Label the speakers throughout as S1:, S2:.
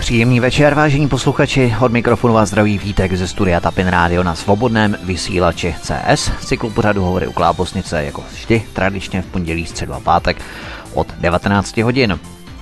S1: Příjemný večer, vážení posluchači, od mikrofonu vás zdraví Vítek ze studia Tapin Radio na svobodném vysílači CS. Cyklu pořadu Hovory u Klábosnice jako vždy, tradičně v pondělí, středu a pátek od 19 hodin.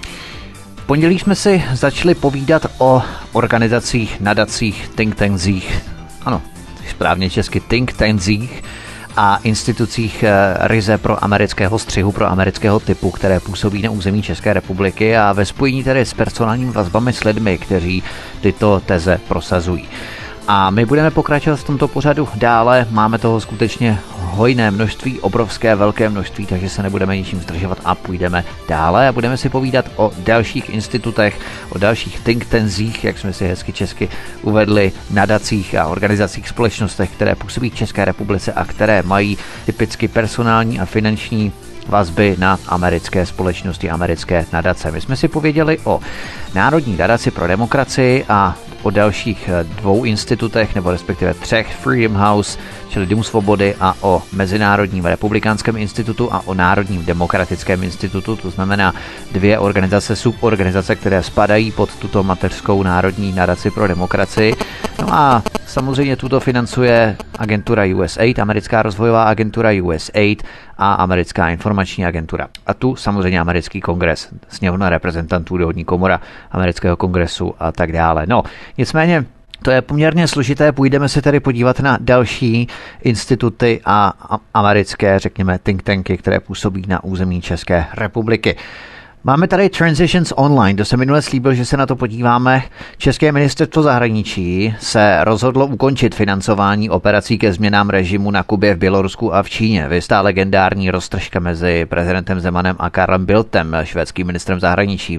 S1: V pondělí jsme si začali povídat o organizacích, nadacích, think tankzích, ano, správně česky think tankzích, a institucích ryze pro amerického střihu, pro amerického typu, které působí na území České republiky a ve spojení tedy s personálními vazbami s lidmi, kteří tyto teze prosazují. A my budeme pokračovat v tomto pořadu dále, máme toho skutečně hojné množství, obrovské, velké množství, takže se nebudeme ničím zdržovat a půjdeme dále a budeme si povídat o dalších institutech, o dalších think tankzích, jak jsme si hezky česky uvedli, nadacích a organizacích, společnostech, které působí v České republice a které mají typicky personální a finanční vazby na americké společnosti, americké nadace. My jsme si pověděli o Národní nadaci pro demokracii a o dalších dvou institutech, nebo respektive třech, Freedom House, čili Dům svobody, a o Mezinárodním republikánském institutu a o Národním demokratickém institutu, to znamená dvě organizace, suborganizace, které spadají pod tuto mateřskou Národní nadaci pro demokracii. No a samozřejmě tuto financuje agentura USAID, americká rozvojová agentura USAID a americká informační agentura. A tu samozřejmě americký kongres, sněmovna reprezentantů, dolní komora amerického kongresu a tak dále. No, nicméně to je poměrně složité, půjdeme se tedy podívat na další instituty a americké, řekněme, think tanky, které působí na území České republiky. Máme tady Transitions Online, to se minule slíbil, že se na to podíváme. České ministerstvo zahraničí se rozhodlo ukončit financování operací ke změnám režimu na Kubě, v Bělorusku a v Číně. Vystá legendární roztržka mezi prezidentem Zemanem a Karlem Bildtem, švédským ministrem zahraničí,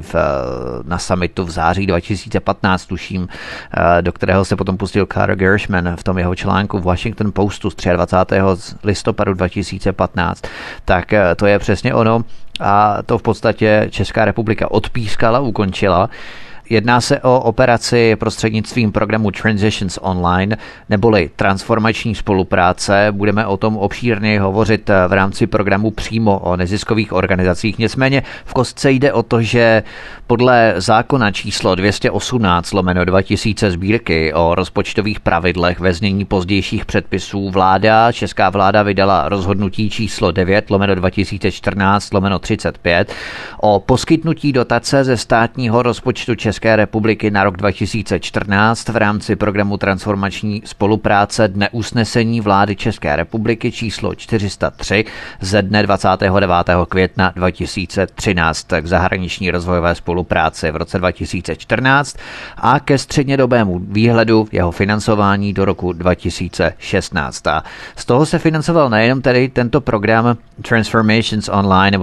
S1: na summitu v září 2015, tuším, do kterého se potom pustil Carter Gershman v tom jeho článku v Washington Postu z 23. listopadu 2015. Tak to je přesně ono. A to v podstatě Česká republika odpískala, ukončila. Jedná se o operaci prostřednictvím programu Transitions Online, neboli transformační spolupráce. Budeme o tom obšírně hovořit v rámci programu přímo o neziskových organizacích. Nicméně v kostce jde o to, že podle zákona číslo 218/2000 Sbírky o rozpočtových pravidlech ve znění pozdějších předpisů česká vláda vydala rozhodnutí číslo 9/2014/35 o poskytnutí dotace ze státního rozpočtu České republiky na rok 2014 v rámci programu transformační spolupráce dne usnesení vlády České republiky číslo 403 ze dne 29. května 2013 k zahraniční rozvojové spolupráci v roce 2014 a ke střednědobému výhledu jeho financování do roku 2016. A z toho se financoval nejenom tedy tento program Transitions Online,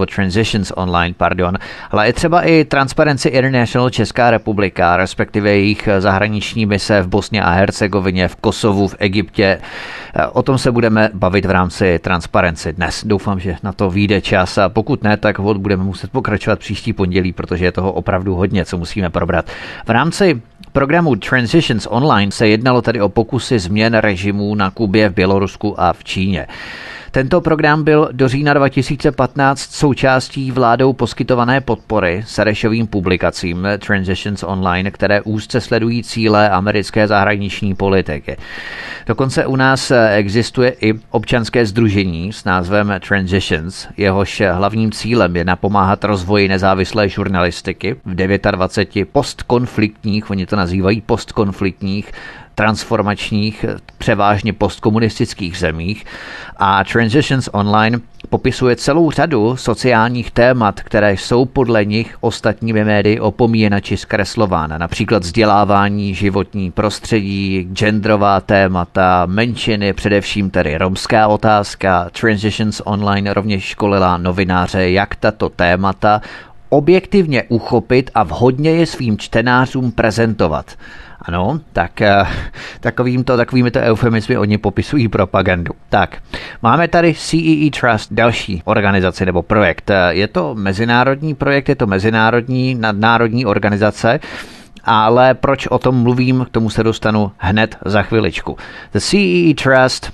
S1: ale i třeba i Transparency International Česká republika, respektive jejich zahraniční mise v Bosně a Hercegovině, v Kosovu, v Egyptě. O tom se budeme bavit v rámci Transparency dnes. Doufám, že na to vyjde čas a pokud ne, tak budeme muset pokračovat příští pondělí, protože je toho opravdu hodně, co musíme probrat. V rámci programu Transitions Online se jednalo tedy o pokusy změn režimů na Kubě, v Bělorusku a v Číně. Tento program byl do října 2015 součástí vládou poskytované podpory Serešovým publikacím Transitions Online, které úzce sledují cíle americké zahraniční politiky. Dokonce u nás existuje i občanské sdružení s názvem Transitions, jehož hlavním cílem je napomáhat rozvoji nezávislé žurnalistiky v 29 postkonfliktních, oni to nazývají postkonfliktních, transformačních, převážně postkomunistických zemích a Transitions Online popisuje celou řadu sociálních témat, které jsou podle nich ostatními médii opomíjena či zkreslována. Například vzdělávání, životní prostředí, genderová témata, menšiny, především tedy romská otázka. Transitions Online rovněž školila novináře, jak tato témata objektivně uchopit a vhodně je svým čtenářům prezentovat. Ano, tak takovými to eufemizmy oni popisují propagandu. Tak, máme tady CEE Trust, další organizaci nebo projekt. Je to mezinárodní projekt, je to mezinárodní nadnárodní organizace, ale proč o tom mluvím, k tomu se dostanu hned za chviličku. The CEE Trust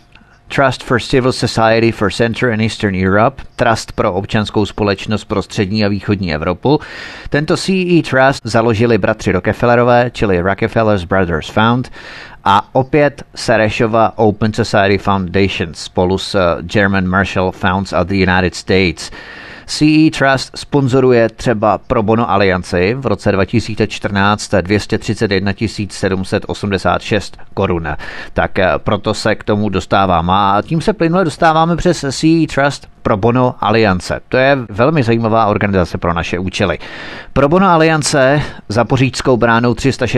S1: Trust for Civil Society for Central and Eastern Europe, Trust pro občanskou společnost pro střední a východní Evropu. Tento CEE Trust založili bratři Rockefellerové, čili Rockefeller's Brothers Fund, a opět Serešova Open Society Foundation spolu s German Marshall Funds of the United States. CEE Trust sponzoruje třeba Pro Bono Alianci v roce 2014 231 786 korun. Tak proto se k tomu dostávám. A tím se plynule dostáváme přes CEE Trust Pro Bono Aliance. To je velmi zajímavá organizace pro naše účely. Pro Bono Aliance za Poříčskou bránou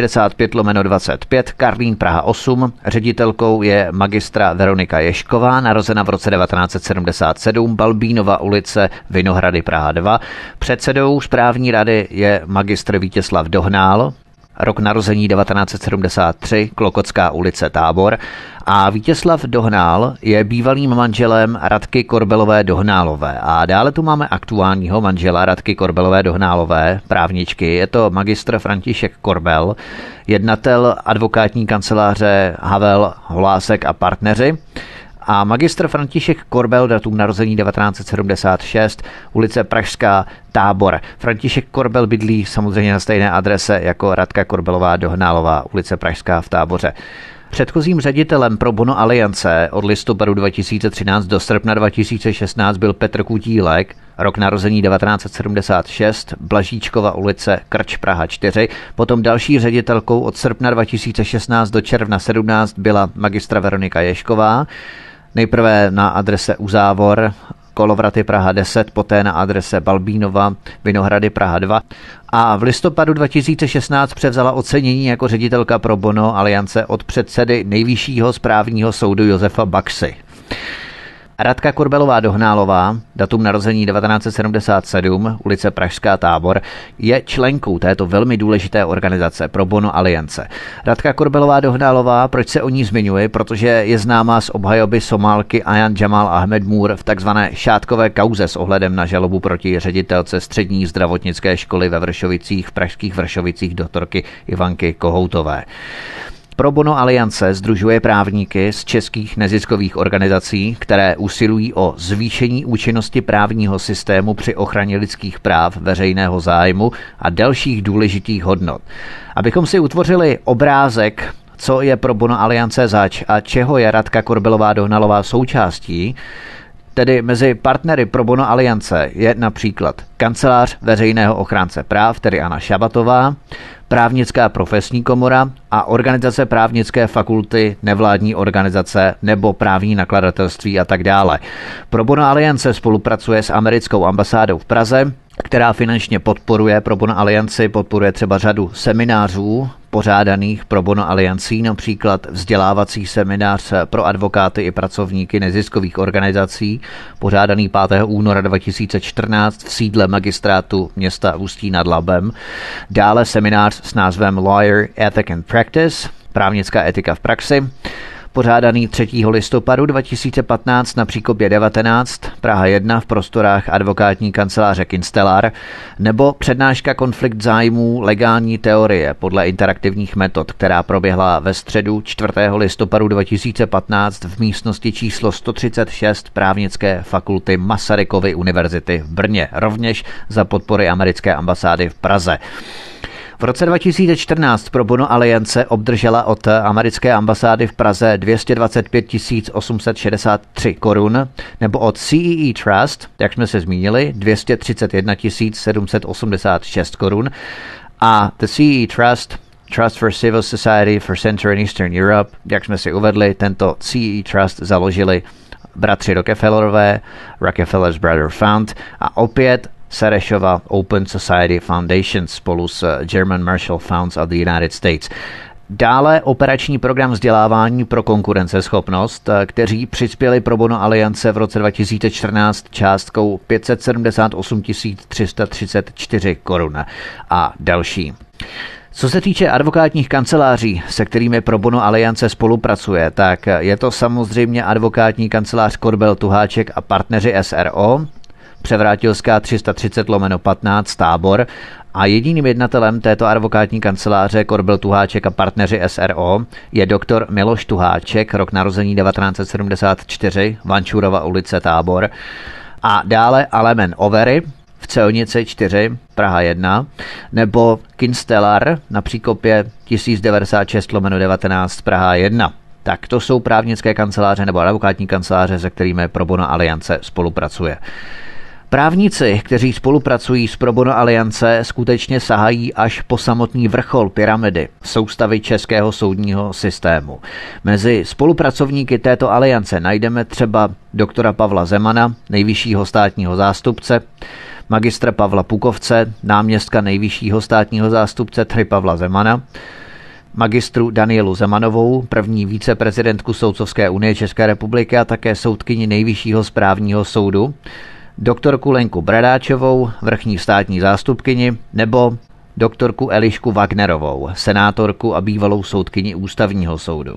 S1: 365/25, Karlín, Praha 8. Ředitelkou je magistra Veronika Ješková, narozena v roce 1977, Balbínova ulice, Vinohrady, Praha 2. Předsedou správní rady je magistr Vítězslav Dohnál, rok narození 1973, Klokotská ulice, Tábor. A Vítězslav Dohnál je bývalým manželem Radky Korbelové Dohnálové. A dále tu máme aktuálního manžela Radky Korbelové Dohnálové, právničky. Je to magistr František Korbel, jednatel advokátní kanceláře Havel, Holásek a partneři. A magistr František Korbel, datum narození 1976, ulice Pražská, Tábor. František Korbel bydlí samozřejmě na stejné adrese jako Radka Korbelová Dohnálová, ulice Pražská v Táboře. Předchozím ředitelem Pro Bono Aliance od listopadu 2013 do srpna 2016 byl Petr Kutílek, rok narození 1976, Blažíčkova ulice, Krč, Praha 4. Potom další ředitelkou od srpna 2016 do června 17 byla magistra Veronika Ješková. Nejprve na adrese Uzávor, Kolovraty, Praha 10, poté na adrese Balbínova, Vinohrady, Praha 2. A v listopadu 2016 převzala ocenění jako ředitelka Pro Bono Aliance od předsedy Nejvyššího správního soudu Josefa Baxy. Radka Korbelová Dohnálová, datum narození 1977, ulice Pražská, Tábor, je členkou této velmi důležité organizace Pro Bono Aliance. Radka Korbelová Dohnálová, proč se o ní zmiňuji? Protože je známá z obhajoby Somálky Ayan Jamal Ahmed Moore v takzvané šátkové kauze s ohledem na žalobu proti ředitelce střední zdravotnické školy ve Vršovicích, v pražských Vršovicích, doktorky Ivanky Kohoutové. Pro Bono Aliance sdružuje právníky z českých neziskových organizací, které usilují o zvýšení účinnosti právního systému při ochraně lidských práv, veřejného zájmu a dalších důležitých hodnot. Abychom si utvořili obrázek, co je Pro Bono Aliance zač a čeho je Radka Korbelová Dohnalová součástí, tedy mezi partnery Pro Bono Aliance je například kancelář veřejného ochránce práv, tedy Anna Šabatová, Právnická profesní komora a organizace právnické fakulty, nevládní organizace nebo právní nakladatelství a tak dále. Pro Bono Aliance spolupracuje s americkou ambasádou v Praze, která finančně podporuje Pro Bono Alianci, podporuje třeba řadu seminářů pořádaných Pro Bono Aliancí, například vzdělávací seminář pro advokáty i pracovníky neziskových organizací, pořádaný 5. února 2014 v sídle magistrátu města Ústí nad Labem. Dále seminář s názvem Lawyer Ethic and Practice, právnická etika v praxi, pořádaný 3. listopadu 2015 na Příkopě 19, Praha 1 v prostorách advokátní kanceláře Kinstelar, nebo přednáška Konflikt zájmů, legální teorie podle interaktivních metod, která proběhla ve středu 4. listopadu 2015 v místnosti číslo 136 Právnické fakulty Masarykovy univerzity v Brně, rovněž za podpory americké ambasády v Praze. V roce 2014 Pro Bono Aliance obdržela od americké ambasády v Praze 225 863 korun, nebo od CEE Trust, jak jsme se zmínili, 231 786 korun, a the CEE Trust for Civil Society for Central and Eastern Europe, jak jsme si uvedli, tento CEE Trust založili bratři Rockefellerové, Rockefeller's Brothers Fund, a opět Serešova Open Society Foundation spolu s German Marshall Funds of the United States. Dále operační program vzdělávání pro konkurenceschopnost, kteří přispěli Pro Bono Aliance v roce 2014 částkou 578 334 korun a další. Co se týče advokátních kanceláří, se kterými Pro Bono Aliance spolupracuje, tak je to samozřejmě advokátní kancelář Korbel Tuháček a partneři SRO, Převrátilská 330/15 Tábor, a jediným jednatelem této advokátní kanceláře Korbel Tuháček a partneři SRO je doktor Miloš Tuháček, rok narození 1974, Vančurova ulice Tábor, a dále Alemen Overy v Celnici 4, Praha 1, nebo Kinstelar na Příkopě 1096/19, Praha 1. Tak to jsou právnické kanceláře nebo advokátní kanceláře, se kterými Pro Bono Aliance spolupracuje. Právníci, kteří spolupracují s Pro Bono Aliance, skutečně sahají až po samotný vrchol pyramidy soustavy českého soudního systému. Mezi spolupracovníky této aliance najdeme třeba doktora Pavla Zemana, nejvyššího státního zástupce, magistra Pavla Pukovce, náměstka nejvyššího státního zástupce tedy Pavla Zemana, magistru Danielu Zemanovou, první viceprezidentku Soudcovské unie České republiky a také soudkyni Nejvyššího správního soudu, doktorku Lenku Bradáčovou, vrchní státní zástupkyni, nebo doktorku Elišku Wagnerovou, senátorku a bývalou soudkyni Ústavního soudu.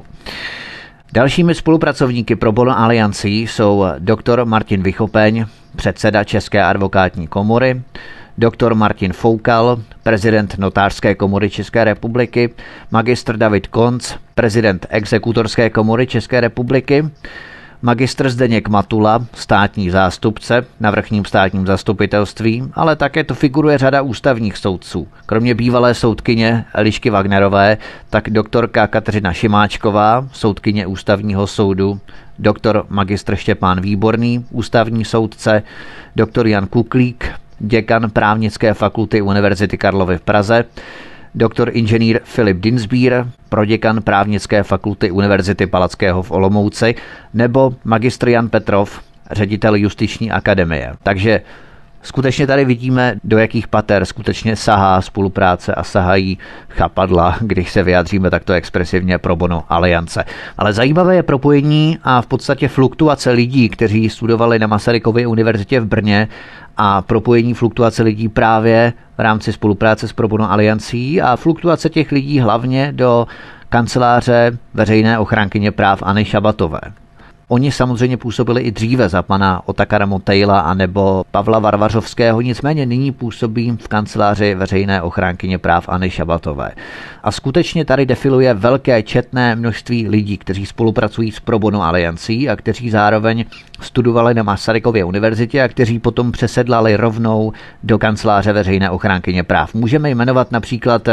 S1: Dalšími spolupracovníky Pro Bono Aliancí jsou doktor Martin Vychopeň, předseda České advokátní komory, doktor Martin Foukal, prezident Notářské komory České republiky, magistr David Konc, prezident Exekutorské komory České republiky, magistr Zdeněk Matula, státní zástupce na vrchním státním zastupitelství, ale také to figuruje řada ústavních soudců. Kromě bývalé soudkyně Elišky Wagnerové, tak doktorka Kateřina Šimáčková, soudkyně Ústavního soudu, doktor magistr Štěpán Výborný, ústavní soudce, doktor Jan Kuklík, děkan právnické fakulty Univerzity Karlovy v Praze, doktor inženýr Filip Dinsbír, proděkan právnické fakulty Univerzity Palackého v Olomouci, nebo magistr Jan Petrov, ředitel Justiční akademie. Takže skutečně tady vidíme, do jakých pater skutečně sahá spolupráce a sahají chapadla, když se vyjádříme takto expresivně Pro Bono Aliance. Ale zajímavé je propojení a v podstatě fluktuace lidí, kteří studovali na Masarykově univerzitě v Brně, a propojení fluktuace lidí právě v rámci spolupráce s Pro Bono Aliancí a fluktuace těch lidí hlavně do kanceláře veřejné ochránkyně práv Anny Šabatové. Oni samozřejmě působili i dříve za pana Otakara Motejla anebo Pavla Varvařovského, nicméně nyní působí v kanceláři veřejné ochránkyně práv Anny Šabatové. A skutečně tady defiluje velké četné množství lidí, kteří spolupracují s Pro Bono Aliancí a kteří zároveň studovali na Masarykově univerzitě a kteří potom přesedlali rovnou do kanceláře veřejné ochránkyně práv. Můžeme jmenovat například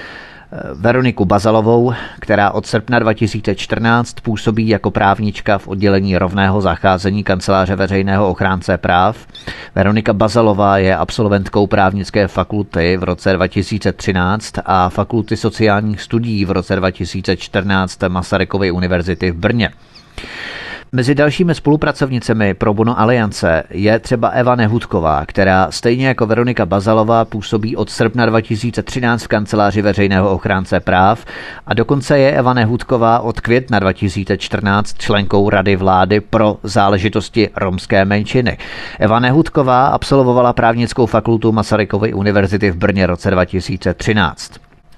S1: Veroniku Bazalovou, která od srpna 2014 působí jako právnička v oddělení rovného zacházení kanceláře veřejného ochránce práv. Veronika Bazalová je absolventkou právnické fakulty v roce 2013 a fakulty sociálních studií v roce 2014 Masarykovy univerzity v Brně. Mezi dalšími spolupracovnicemi Pro Bono Aliance je třeba Eva Nehutková, která stejně jako Veronika Bazalová působí od srpna 2013 v kanceláři veřejného ochránce práv a dokonce je Eva Nehutková od května 2014 členkou Rady vlády pro záležitosti romské menšiny. Eva Nehutková absolvovala právnickou fakultu Masarykovy univerzity v Brně v roce 2013.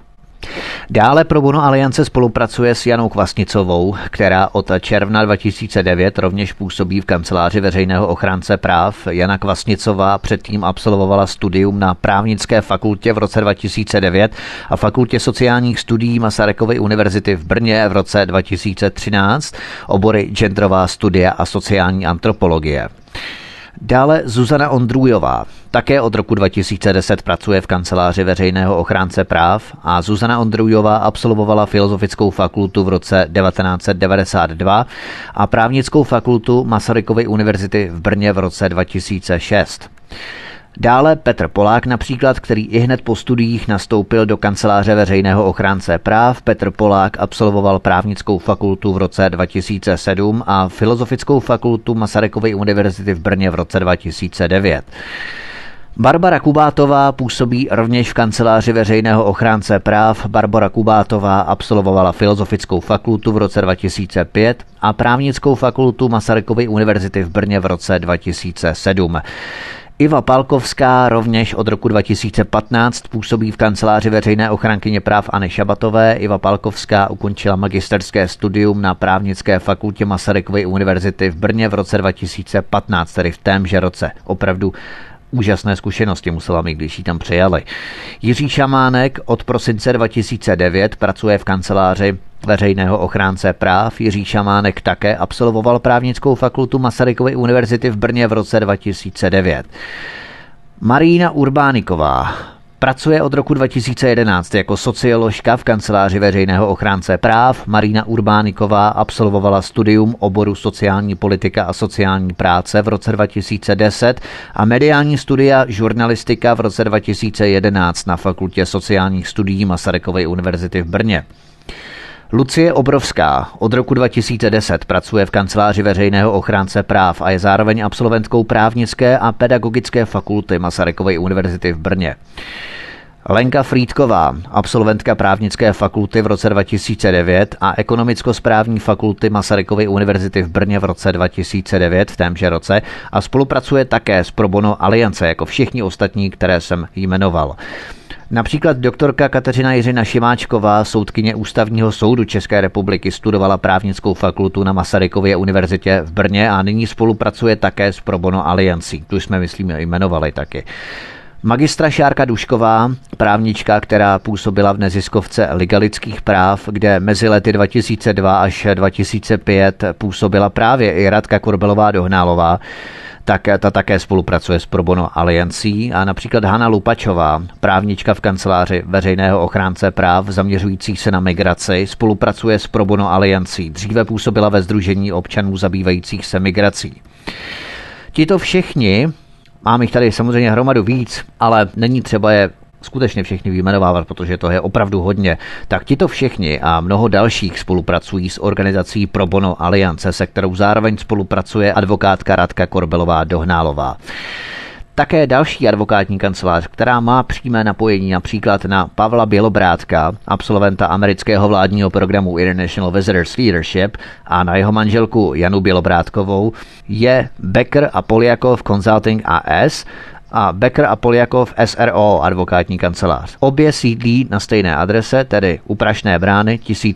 S1: Dále Pro Bono Aliance spolupracuje s Janou Kvasnicovou, která od června 2009 rovněž působí v kanceláři veřejného ochránce práv. Jana Kvasnicová předtím absolvovala studium na právnické fakultě v roce 2009 a fakultě sociálních studií Masarykovy univerzity v Brně v roce 2013, obory genderová studia a sociální antropologie. Dále Zuzana Ondrůjová. Také od roku 2010 pracuje v kanceláři veřejného ochránce práv a Zuzana Ondrůjová absolvovala Filozofickou fakultu v roce 1992 a právnickou fakultu Masarykovy univerzity v Brně v roce 2006. Dále Petr Polák například, který ihned po studiích nastoupil do kanceláře veřejného ochránce práv. Petr Polák absolvoval právnickou fakultu v roce 2007 a filozofickou fakultu Masarykovy univerzity v Brně v roce 2009. Barbara Kubátová působí rovněž v kanceláři veřejného ochránce práv. Barbara Kubátová absolvovala filozofickou fakultu v roce 2005 a právnickou fakultu Masarykovy univerzity v Brně v roce 2007. Iva Pálkovská rovněž od roku 2015 působí v kanceláři veřejné ochránkyně práv Anny Šabatové. Iva Pálkovská ukončila magisterské studium na právnické fakultě Masarykovy univerzity v Brně v roce 2015, tedy v témže roce. Opravdu úžasné zkušenosti musela mít, když ji tam přijali. Jiří Šamánek od prosince 2009 pracuje v kanceláři veřejného ochránce práv. Jiří Šamánek také absolvoval právnickou fakultu Masarykovy univerzity v Brně v roce 2009. Marína Urbániková pracuje od roku 2011 jako socioložka v kanceláři veřejného ochránce práv. Marína Urbániková absolvovala studium oboru sociální politika a sociální práce v roce 2010 a mediální studia žurnalistika v roce 2011 na fakultě sociálních studií Masarykovy univerzity v Brně. Lucie Obrovská od roku 2010 pracuje v kanceláři veřejného ochránce práv a je zároveň absolventkou právnické a pedagogické fakulty Masarykovy univerzity v Brně. Lenka Frýdková, absolventka právnické fakulty v roce 2009 a ekonomicko-správní fakulty Masarykovy univerzity v Brně v roce 2009 v témže roce a spolupracuje také s Pro Bono Aliance jako všichni ostatní, které jsem jmenoval. Například doktorka Kateřina Jiřina Šimáčková, soudkyně Ústavního soudu České republiky, studovala právnickou fakultu na Masarykově univerzitě v Brně a nyní spolupracuje také s Pro Bono Aliancí. Tu jsme, myslím, jmenovali taky. Magistra Šárka Dušková, právnička, která působila v neziskovce Liga lidských práv, kde mezi lety 2002 až 2005 působila právě i Radka Korbelová-Dohnálová, tak ta také spolupracuje s Pro Bono Aliancí a například Hana Lupačová, právnička v kanceláři veřejného ochránce práv zaměřující se na migraci, spolupracuje s Pro Bono Aliancí. Dříve působila ve Sdružení občanů zabývajících se migrací. Tito všichni, mám jich tady samozřejmě hromadu víc, ale není třeba je skutečně všechny vyjmenovávat, protože to je opravdu hodně. Tak tito všichni a mnoho dalších spolupracují s organizací Pro Bono Aliance, se kterou zároveň spolupracuje advokátka Radka Korbelová-Dohnálová. Také další advokátní kancelář, která má přímé napojení například na Pavla Bělobrádka, absolventa amerického vládního programu International Visitors Leadership, a na jeho manželku Janu Bělobrádkovou, je Becker a Poljakov Consulting AS a Becker a Poljakov SRO, advokátní kancelář. Obě sídlí na stejné adrese, tedy u Prašné brány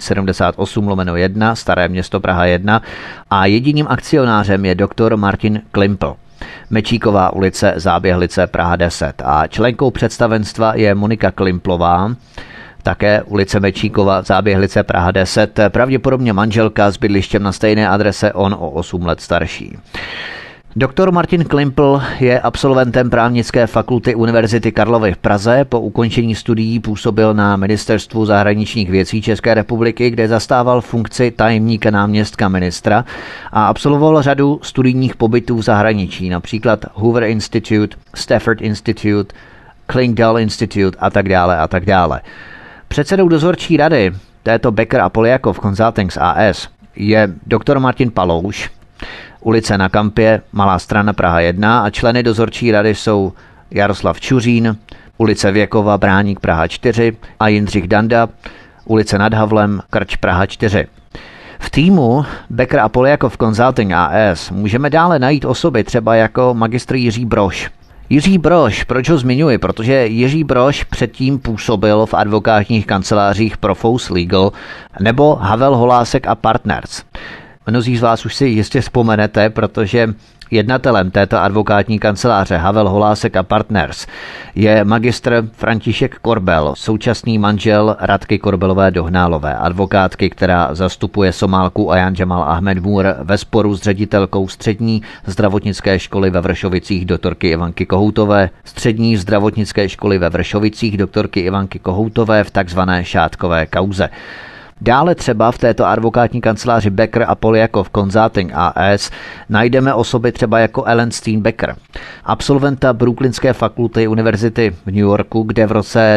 S1: 1078/1, Staré Město Praha 1, a jediným akcionářem je doktor Martin Klimpl. Mečíková ulice, Záběhlice, Praha 10. A členkou představenstva je Monika Klimplová, také ulice Mečíkova, Záběhlice, Praha 10, pravděpodobně manželka s bydlištěm na stejné adrese, on o 8 let starší. Doktor Martin Klimpl je absolventem právnické fakulty Univerzity Karlovy v Praze. Po ukončení studií působil na Ministerstvu zahraničních věcí České republiky, kde zastával funkci tajemníka náměstka ministra a absolvoval řadu studijních pobytů v zahraničí, například Hoover Institute, Stafford Institute, Klingdal Institute a tak dále a tak dále. Předsedou dozorčí rady této Becker a Poljakov Consulting AS je doktor Martin Palouš, ulice Na Kampě, Malá Strana, Praha 1, a členy dozorčí rady jsou Jaroslav Čuřín, ulice Věkova, Bráník, Praha 4 a Jindřich Danda, ulice Nad Havlem, Krč, Praha 4. V týmu Becker a Poljakov Consulting AS můžeme dále najít osoby třeba jako magistr Jiří Brož. Jiří Brož, proč ho zmiňuji? Protože Jiří Brož předtím působil v advokátních kancelářích Profous Legal nebo Havel Holásek a Partners. Mnozí z vás už si jistě vzpomenete, protože jednatelem této advokátní kanceláře Havel Holásek a Partners je magistr František Korbel, současný manžel Radky Korbelové-Dohnálové, advokátky, která zastupuje Somálku Ayan Jamal Ahmed Moore ve sporu s ředitelkou střední zdravotnické školy ve Vršovicích doktorky Ivanky Kohoutové, střední zdravotnické školy ve Vršovicích doktorky Ivanky Kohoutové v takzvané šátkové kauze. Dále třeba v této advokátní kanceláři Becker a Poljakov Consulting AS najdeme osoby třeba jako Ellen Steenbecker, absolventa Brooklynské fakulty univerzity v New Yorku, kde v roce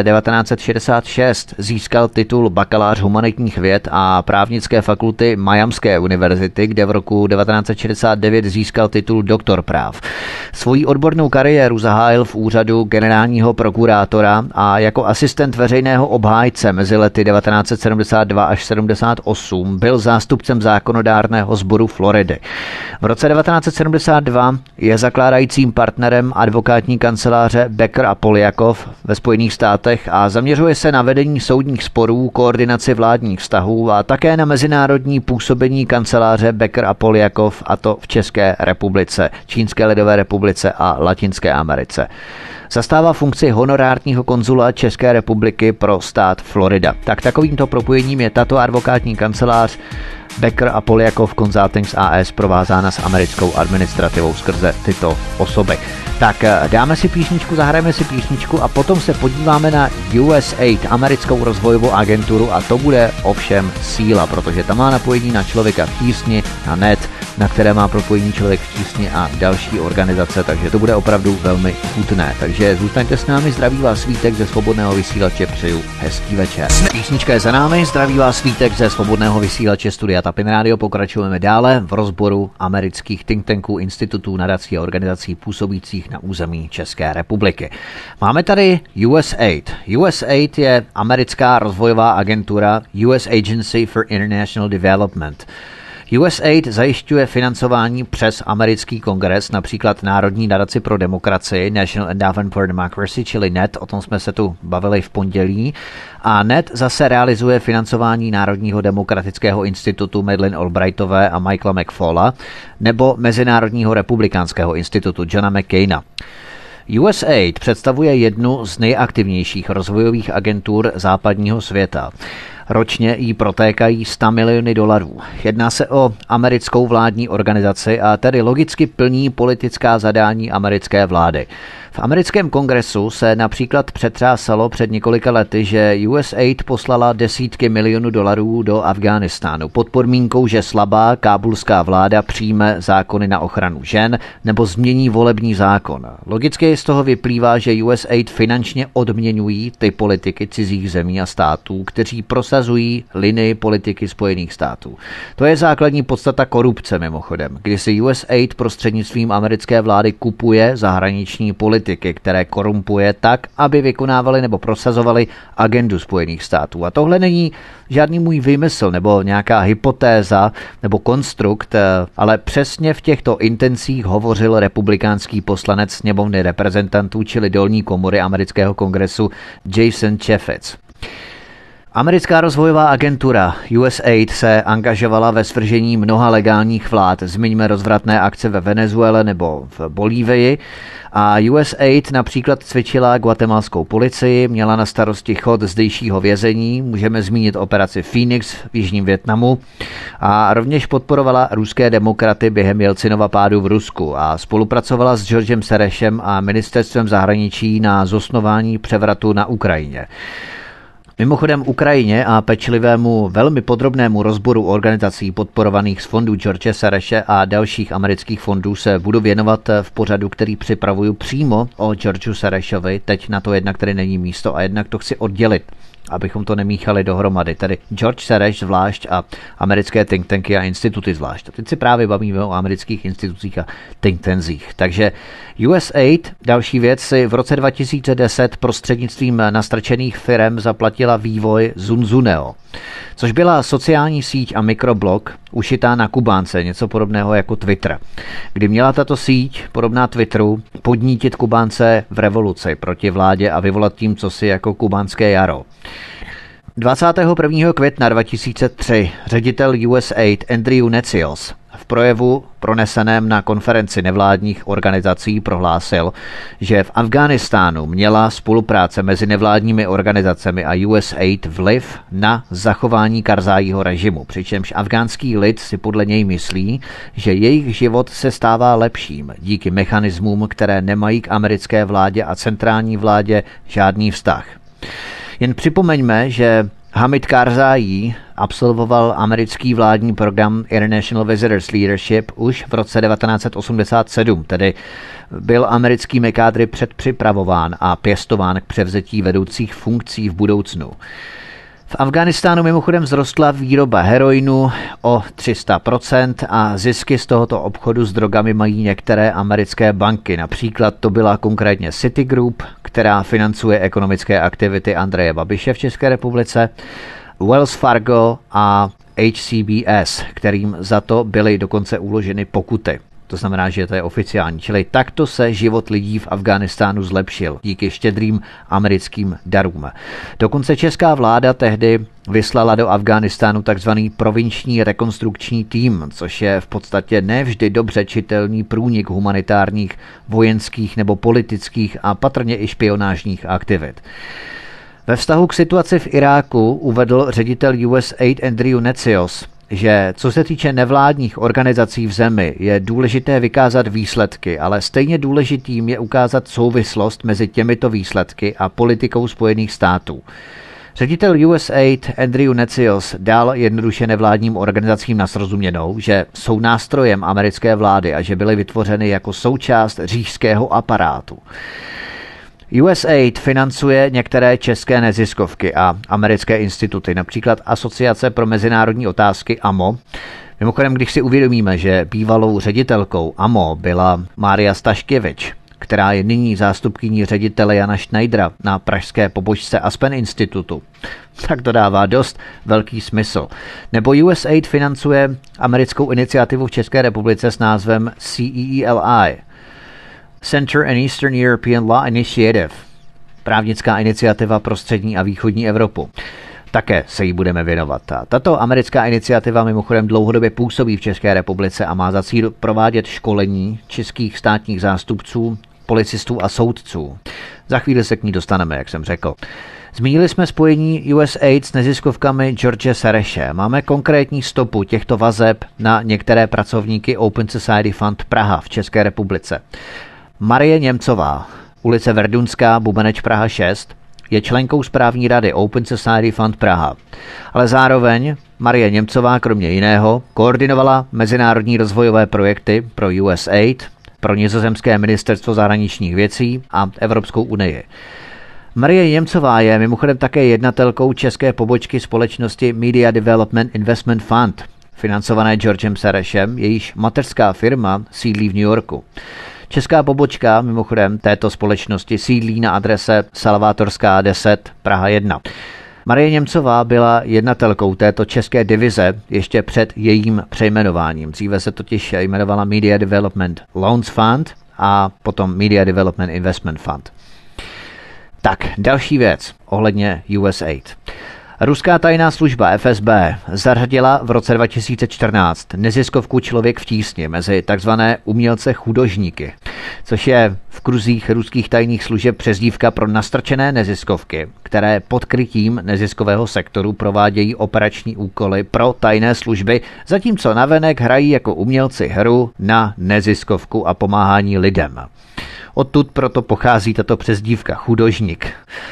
S1: 1966 získal titul bakalář humanitních věd, a právnické fakulty Miamské univerzity, kde v roku 1969 získal titul doktor práv. Svoji odbornou kariéru zahájil v úřadu generálního prokurátora a jako asistent veřejného obhájce mezi lety 1972 až 78 byl zástupcem zákonodárného sboru Floridy. V roce 1972 je zakládajícím partnerem advokátní kanceláře Becker a Poljakov ve Spojených státech a zaměřuje se na vedení soudních sporů, koordinaci vládních vztahů a také na mezinárodní působení kanceláře Becker a Poljakov, a to v České republice, Čínské lidové republice a Latinské Americe. Zastává funkci honorárního konzula České republiky pro stát Florida. Tak takovýmto propojením je tato advokátní kancelář Becker a Poljakov Consulting AS provázána s americkou administrativou skrze tyto osoby. Tak dáme si písničku, zahrajeme si písničku a potom se podíváme na USAID, americkou rozvojovou agenturu, a to bude ovšem síla, protože tam má napojení na Člověka v tísni, na NET, na které má propojení Člověk v tísni a další organizace, takže to bude opravdu velmi chutné. Takže zůstaňte s námi, zdraví vás Vítek ze Svobodného vysílače, přeju hezký večer. Písnička je za námi, zdraví vás Vítek ze Svobodného vysílače Studia Tapin Radio, pokračujeme dále v rozboru amerických think tanků, institutů, nadací a organizací působících na území České republiky. Máme tady USAID. USAID je americká rozvojová agentura US Agency for International Development. USAID zajišťuje financování přes americký kongres, například Národní nadaci pro demokracii, National Endowment for Democracy, čili NET, o tom jsme se tu bavili v pondělí. A NET zase realizuje financování Národního demokratického institutu Madeleine Albrightové a Michaela McFalla nebo Mezinárodního republikánského institutu Johna McCaina. USAID představuje jednu z nejaktivnějších rozvojových agentur západního světa. Ročně jí protékají 100 miliony dolarů. Jedná se o americkou vládní organizaci a tedy logicky plní politická zadání americké vlády. V americkém kongresu se například přetřásalo před několika lety, že USAID poslala desítky milionů dolarů do Afghánistánu pod podmínkou, že slabá kábulská vláda přijme zákony na ochranu žen nebo změní volební zákon. Logicky z toho vyplývá, že USAID finančně odměňují ty politiky cizích zemí a států, kteří prosazují linii politiky Spojených států. To je základní podstata korupce mimochodem, kdy si USAID prostřednictvím americké vlády kupuje zahraniční politiky, které korumpuje tak, aby vykonávali nebo prosazovali agendu Spojených států. A tohle není žádný můj výmysl nebo nějaká hypotéza nebo konstrukt, ale přesně v těchto intencích hovořil republikánský poslanec sněmovny reprezentantů, čili dolní komory amerického kongresu Jason Chaffetz. Americká rozvojová agentura USAID se angažovala ve svržení mnoha legálních vlád. Zmiňme rozvratné akce ve Venezuele nebo v Bolívii. A USAID například cvičila guatemalskou policii, měla na starosti chod zdejšího vězení, můžeme zmínit operaci Phoenix v jižním Vietnamu a rovněž podporovala ruské demokraty během Jelcinova pádu v Rusku a spolupracovala s Georgem Serešem a ministerstvem zahraničí na zosnování převratu na Ukrajině. Mimochodem Ukrajině a pečlivému, velmi podrobnému rozboru organizací podporovaných z fondů George Sereše a dalších amerických fondů se budu věnovat v pořadu, který připravuju přímo o Georgeu Serešovi. Teď na to jednak tady není místo a jednak to chci oddělit, abychom to nemíchali dohromady. Tedy George Sereš zvlášť a americké think tanky a instituty zvlášť. A teď si právě bavíme o amerických institucích a think tancích. Takže USAID, další věc, si v roce 2010 prostřednictvím nastrčených firem zaplatila vývoj Zunzuneo, což byla sociální síť a mikroblog ušitá na Kubánce, něco podobného jako Twitter, kdy měla tato síť, podobná Twitteru, podnítit Kubánce v revoluci proti vládě a vyvolat tím cosi jako kubánské jaro. 21. května 2003 ředitel USAID Andrew Necios v projevu proneseném na konferenci nevládních organizací prohlásil, že v Afghánistánu měla spolupráce mezi nevládními organizacemi a USAID vliv na zachování Karzáího režimu, přičemž afgánský lid si podle něj myslí, že jejich život se stává lepším díky mechanismům, které nemají k americké vládě a centrální vládě žádný vztah. Jen připomeňme, že Hamid Karzai absolvoval americký vládní program International Visitors Leadership už v roce 1987, tedy byl americkými kádry předpřipravován a pěstován k převzetí vedoucích funkcí v budoucnu. V Afghánistánu mimochodem vzrostla výroba heroinu o 300% a zisky z tohoto obchodu s drogami mají některé americké banky. Například to byla konkrétně Citigroup, která financuje ekonomické aktivity Andreje Babiše v České republice, Wells Fargo a HCBS, kterým za to byly dokonce uloženy pokuty. To znamená, že to je oficiální. Čili takto se život lidí v Afghánistánu zlepšil díky štědrým americkým darům. Dokonce česká vláda tehdy vyslala do Afghánistánu takzvaný provinční rekonstrukční tým, což je v podstatě nevždy dobře čitelný průnik humanitárních, vojenských nebo politických a patrně i špionážních aktivit. Ve vztahu k situaci v Iráku uvedl ředitel USAID Andrew Necios, že co se týče nevládních organizací v zemi, je důležité vykázat výsledky, ale stejně důležitým je ukázat souvislost mezi těmito výsledky a politikou Spojených států. Ředitel USAID Andrew Necios dal jednoduše nevládním organizacím na srozuměnou, že jsou nástrojem americké vlády a že byly vytvořeny jako součást říšského aparátu. USAID financuje některé české neziskovky a americké instituty, například Asociace pro mezinárodní otázky AMO. Mimochodem, když si uvědomíme, že bývalou ředitelkou AMO byla Mária Staškevič, která je nyní zástupkyní ředitele Jana Schneidera na pražské pobočce Aspen institutu, tak to dává dost velký smysl. Nebo USAID financuje americkou iniciativu v České republice s názvem CEELI, Center and Eastern European Law Initiative, právnická iniciativa pro střední a východní Evropu. Také se jí budeme věnovat. A tato americká iniciativa mimochodem dlouhodobě působí v České republice a má za cíl provádět školení českých státních zástupců, policistů a soudců. Za chvíli se k ní dostaneme, jak jsem řekl. Zmínili jsme spojení USAID s neziskovkami George Sereše. Máme konkrétní stopu těchto vazeb na některé pracovníky Open Society Fund Praha v České republice. Marie Němcová, ulice Verdunská, Bubeneč Praha 6, je členkou správní rady Open Society Fund Praha. Ale zároveň Marie Němcová kromě jiného koordinovala mezinárodní rozvojové projekty pro USAID, pro nizozemské ministerstvo zahraničních věcí a Evropskou unii. Marie Němcová je mimochodem také jednatelkou české pobočky společnosti Media Development Investment Fund, financované Georgem Serešem, jejíž mateřská firma sídlí v New Yorku. Česká pobočka mimochodem této společnosti sídlí na adrese Salvátorská 10 Praha 1. Marie Němcová byla jednatelkou této české divize ještě před jejím přejmenováním. Dříve se totiž jmenovala Media Development Loans Fund a potom Media Development Investment Fund. Tak, další věc ohledně USAID. Ruská tajná služba FSB zařadila v roce 2014 neziskovku Člověk v tísni mezi takzvané umělce chudožníky, což je v kruzích ruských tajných služeb přezdívka pro nastrčené neziskovky, které pod krytím neziskového sektoru provádějí operační úkoly pro tajné služby, zatímco navenek hrají jako umělci hru na neziskovku a pomáhání lidem. Odtud proto pochází tato přezdívka chudožník.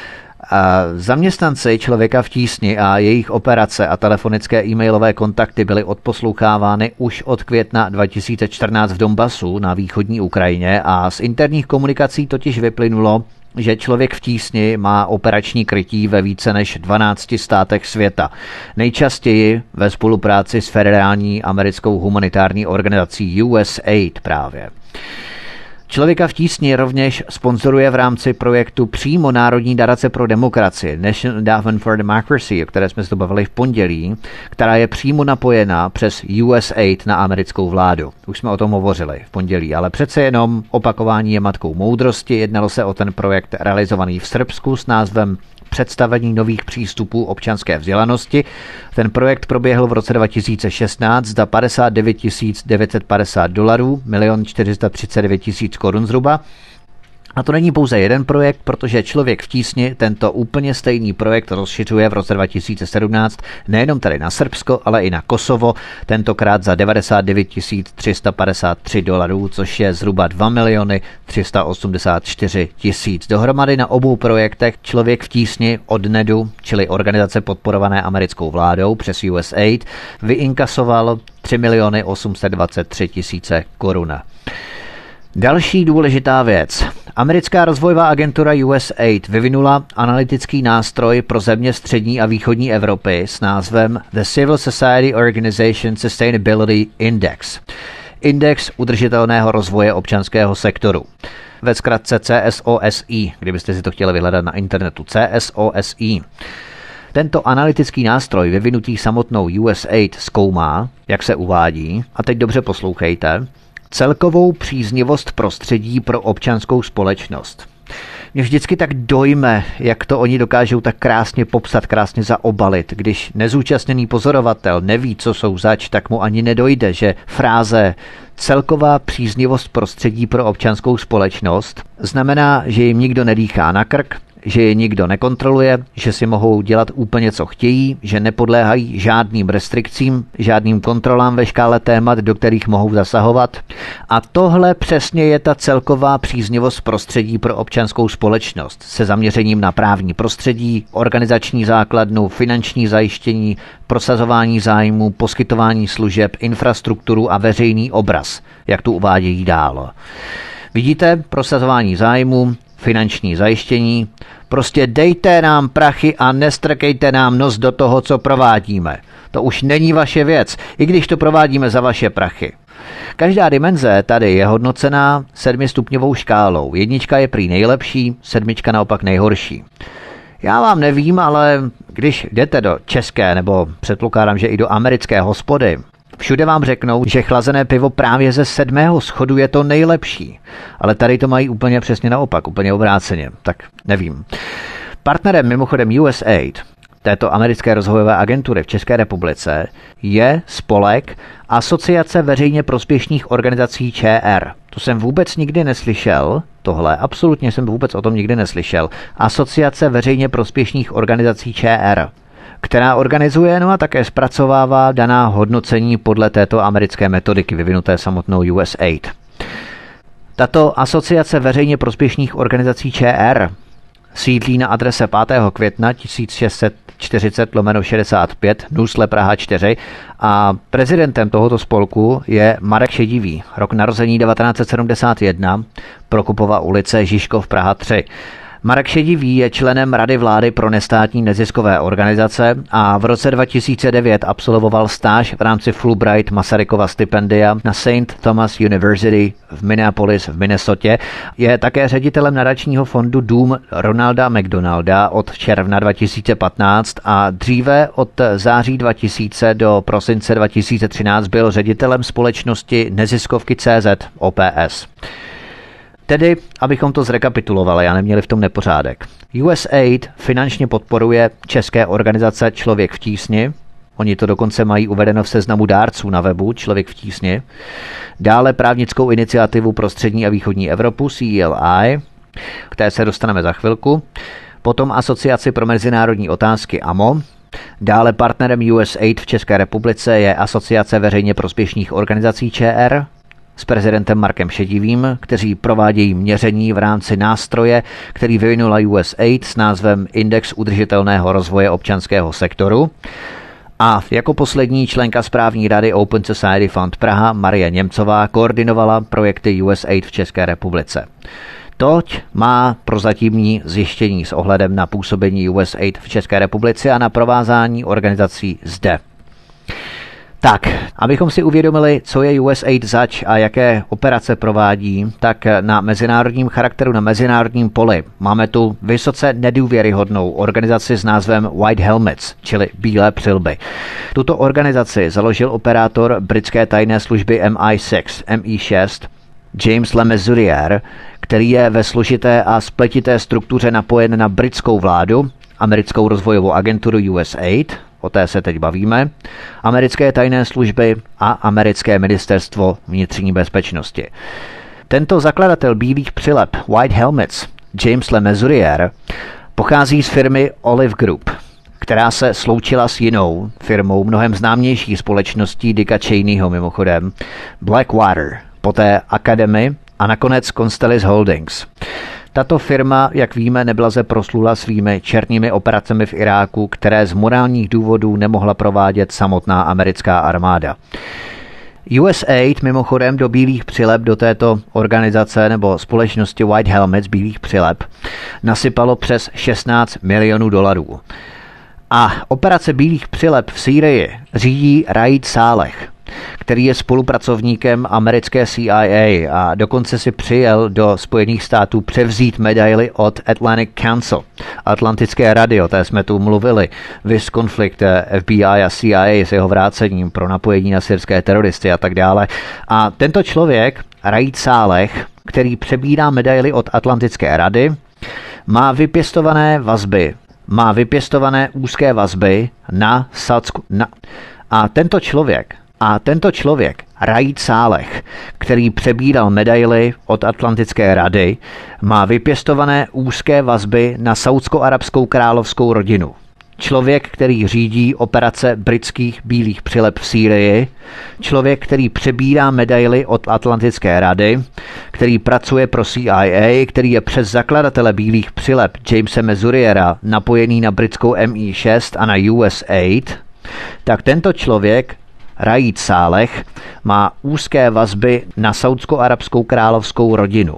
S1: A zaměstnanci Člověka v tísni a jejich operace a telefonické e-mailové kontakty byly odposlouchávány už od května 2014 v Donbasu na východní Ukrajině a z interních komunikací totiž vyplynulo, že Člověk v tísni má operační krytí ve více než 12 státech světa. Nejčastěji ve spolupráci s federální americkou humanitární organizací USAID právě. Člověka v tísni rovněž sponzoruje v rámci projektu přímo Národní nadace pro demokracii, National Endowment for Democracy, o které jsme se to bavili v pondělí, která je přímo napojená přes USAID na americkou vládu. Už jsme o tom hovořili v pondělí, ale přece jenom opakování je matkou moudrosti. Jednalo se o ten projekt realizovaný v Srbsku s názvem Představení nových přístupů občanské vzdělanosti. Ten projekt proběhl v roce 2016 za $59 950, $1 439 000 korun zhruba. A to není pouze jeden projekt, protože Člověk v tísni tento úplně stejný projekt rozšiřuje v roce 2017 nejenom tady na Srbsko, ale i na Kosovo, tentokrát za $99 353, což je zhruba 2 384 000. Dohromady na obou projektech Člověk v tísni od NEDu, čili organizace podporované americkou vládou přes USAID, vyinkasoval 3 823 000 korun. Další důležitá věc. Americká rozvojová agentura USAID vyvinula analytický nástroj pro země střední a východní Evropy s názvem The Civil Society Organization Sustainability Index. Index udržitelného rozvoje občanského sektoru. Ve zkratce CSOSI, kdybyste si to chtěli vyhledat na internetu. CSOSI. Tento analytický nástroj vyvinutý samotnou USAID zkoumá, jak se uvádí, a teď dobře poslouchejte, celkovou příznivost prostředí pro občanskou společnost. Mě vždycky tak dojme, jak to oni dokážou tak krásně popsat, krásně zaobalit. Když nezúčastněný pozorovatel neví, co jsou zač, tak mu ani nedojde, že fráze celková příznivost prostředí pro občanskou společnost znamená, že jim nikdo nedýchá na krk, že je nikdo nekontroluje, že si mohou dělat úplně co chtějí, že nepodléhají žádným restrikcím, žádným kontrolám ve škále témat, do kterých mohou zasahovat. A tohle přesně je ta celková příznivost prostředí pro občanskou společnost se zaměřením na právní prostředí, organizační základnu, finanční zajištění, prosazování zájmů, poskytování služeb, infrastrukturu a veřejný obraz, jak tu uvádějí dál. Vidíte, prosazování zájmů, finanční zajištění, prostě dejte nám prachy a nestrkejte nám nos do toho, co provádíme. To už není vaše věc, i když to provádíme za vaše prachy. Každá dimenze tady je hodnocená 7stupňovou škálou. 1 je prý nejlepší, 7 naopak nejhorší. Já vám nevím, ale když jdete do české, nebo předpokládám, že i do americké hospody, všude vám řeknou, že chlazené pivo právě ze 7. schodu je to nejlepší. Ale tady to mají úplně přesně naopak, úplně obráceně. Tak nevím. Partnerem mimochodem USAID, této americké rozvojové agentury v České republice, je spolek Asociace veřejně prospěšných organizací ČR. To jsem vůbec nikdy neslyšel, tohle, absolutně jsem vůbec o tom nikdy neslyšel. Asociace veřejně prospěšných organizací ČR, která organizuje, no a také zpracovává daná hodnocení podle této americké metodiky vyvinuté samotnou USAID. Tato asociace veřejně prospěšných organizací ČR sídlí na adrese 5. května 1640/65 Nusle Praha 4 a prezidentem tohoto spolku je Marek Šedivý, rok narození 1971, Prokopova ulice, Žižkov, Praha 3. Marek Šedivý je členem Rady vlády pro nestátní neziskové organizace a v roce 2009 absolvoval stáž v rámci Fulbright Masarykova stipendia na St. Thomas University v Minneapolis v Minnesotě. Je také ředitelem nadačního fondu Dům Ronalda McDonalda od června 2015 a dříve od září 2000 do prosince 2013 byl ředitelem společnosti neziskovky CZ OPS. Tedy, abychom to zrekapitulovali a neměli v tom nepořádek. USAID finančně podporuje české organizace Člověk v tísni. Oni to dokonce mají uvedeno v seznamu dárců na webu Člověk v tísni. Dále právnickou iniciativu pro střední a východní Evropu CELI, k té se dostaneme za chvilku. Potom Asociaci pro mezinárodní otázky AMO. Dále partnerem USAID v České republice je Asociace veřejně prospěšných organizací ČR s prezidentem Markem Šedivým, kteří provádějí měření v rámci nástroje, který vyvinula USAID s názvem Index udržitelného rozvoje občanského sektoru. A jako poslední členka správní rady Open Society Fund Praha Marie Němcová koordinovala projekty USAID v České republice. Toť má prozatímní zjištění s ohledem na působení USAID v České republice a na provázání organizací zde. Tak, abychom si uvědomili, co je USAID zač a jaké operace provádí, tak na mezinárodním charakteru, na mezinárodním poli máme tu vysoce nedůvěryhodnou organizaci s názvem White Helmets, čili Bílé přilby. Tuto organizaci založil operátor britské tajné služby MI6 James Le Mesurier, který je ve složité a spletité struktuře napojen na britskou vládu, americkou rozvojovou agenturu USAID, o té se teď bavíme, americké tajné služby a americké ministerstvo vnitřní bezpečnosti. Tento zakladatel bílých přileb White Helmets, James Le Mesurier, pochází z firmy Olive Group, která se sloučila s jinou firmou, mnohem známější společností Dicka Cheneyho mimochodem, Blackwater, poté Academy a nakonec Constellis Holdings. Tato firma, jak víme, neblaze proslula svými černými operacemi v Iráku, které z morálních důvodů nemohla provádět samotná americká armáda. USAID mimochodem do bílých přileb, do této organizace nebo společnosti White Helmets bílých přileb, nasypalo přes $16 milionů. A operace bílých přileb v Sýrii řídí Raid Saleh, který je spolupracovníkem americké CIA a dokonce si přijel do Spojených států převzít medaili od Atlantic Council, Atlantické rady, o té jsme tu mluvili, viz konflikt FBI a CIA s jeho vrácením pro napojení na syrské teroristy a tak dále. A tento člověk, Raid Saleh, který přebírá medaili od Atlantické rady, má vypěstované úzké vazby na Saudskou. A tento člověk, Raid Saleh, který přebíral medaily od Atlantické rady, má vypěstované úzké vazby na saúdsko-arabskou královskou rodinu. Člověk, který řídí operace britských bílých přileb v Sýrii, člověk, který přebírá medaily od Atlantické rady, který pracuje pro CIA, který je přes zakladatele bílých přileb Jamese Mazuriera napojený na britskou MI6 a na USAID, tak tento člověk, Raid Saleh, má úzké vazby na saúdsko-arabskou královskou rodinu.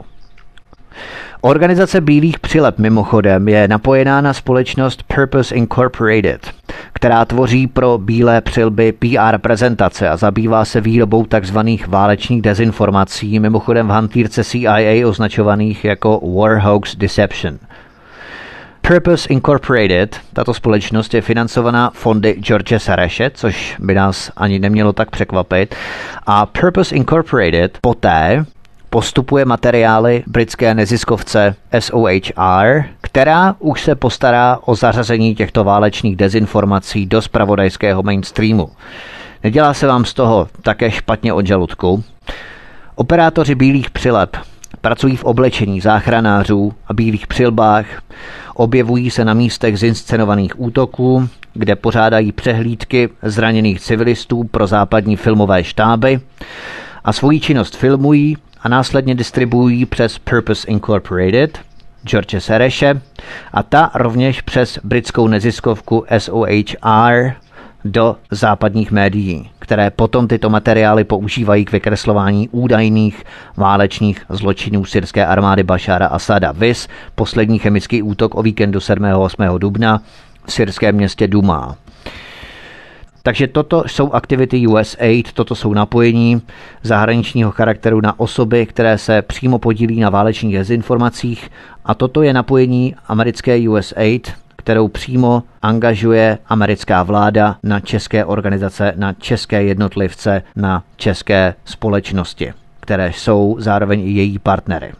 S1: Organizace bílých přileb mimochodem je napojená na společnost Purpose Incorporated, která tvoří pro bílé přilby PR prezentace a zabývá se výrobou tzv. Válečných dezinformací, mimochodem v hantýrce CIA označovaných jako War Hoax Deception. Purpose Incorporated, tato společnost je financovaná fondy George Soreše, což by nás ani nemělo tak překvapit, a Purpose Incorporated poté postupuje materiály britské neziskovce SOHR, která už se postará o zařazení těchto válečných dezinformací do zpravodajského mainstreamu. Nedělá se vám z toho také špatně od žaludku? Operátoři bílých přileb pracují v oblečení záchranářů a bílých přilbách, objevují se na místech zinscenovaných útoků, kde pořádají přehlídky zraněných civilistů pro západní filmové štáby a svoji činnost filmují a následně distribuují přes Purpose Incorporated, George Soreše, a ta rovněž přes britskou neziskovku SOHR do západních médií, které potom tyto materiály používají k vykreslování údajných válečných zločinů syrské armády Bašára Asada. Viz poslední chemický útok o víkendu 7. a 8. dubna v syrském městě Duma. Takže toto jsou aktivity USAID, toto jsou napojení zahraničního charakteru na osoby, které se přímo podílí na válečných dezinformacích, a toto je napojení americké USAID, kterou přímo angažuje americká vláda na české organizace, na české jednotlivce, na české společnosti, které jsou zároveň i její partnery.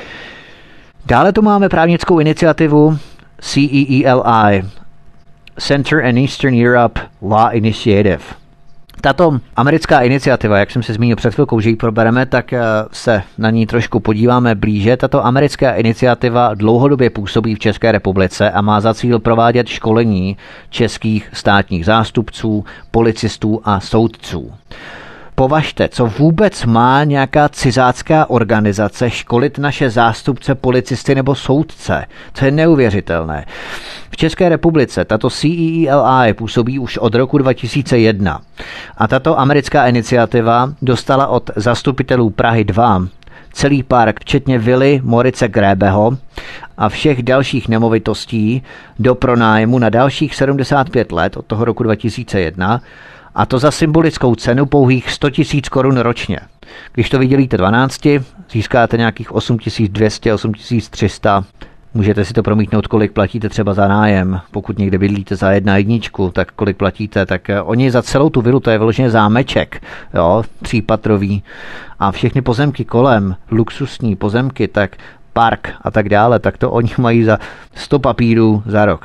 S1: Dále tu máme právnickou iniciativu CEELI, Center and Eastern Europe Law Initiative. Tato americká iniciativa, jak jsem se zmínil před chvilkou, že ji probereme, tak se na ní trošku podíváme blíže. Tato americká iniciativa dlouhodobě působí v České republice a má za cíl provádět školení českých státních zástupců, policistů a soudců. Považte, co vůbec má nějaká cizácká organizace školit naše zástupce, policisty nebo soudce. To je neuvěřitelné. V České republice tato CEELI působí už od roku 2001 a tato americká iniciativa dostala od zastupitelů Prahy 2 celý park, včetně vily Moritze Grébeho a všech dalších nemovitostí do pronájmu na dalších 75 let od toho roku 2001, a to za symbolickou cenu pouhých 100 000 korun ročně. Když to vydělíte 12, získáte nějakých 8200, 8300. Můžete si to promítnout, kolik platíte třeba za nájem. Pokud někde bydlíte za 1,1, tak kolik platíte, tak oni za celou tu vilu, to je vyloženě zámeček, jo, 3patrový. A všechny pozemky kolem, luxusní pozemky, tak park a tak dále, tak to oni mají za 100 papírů za rok.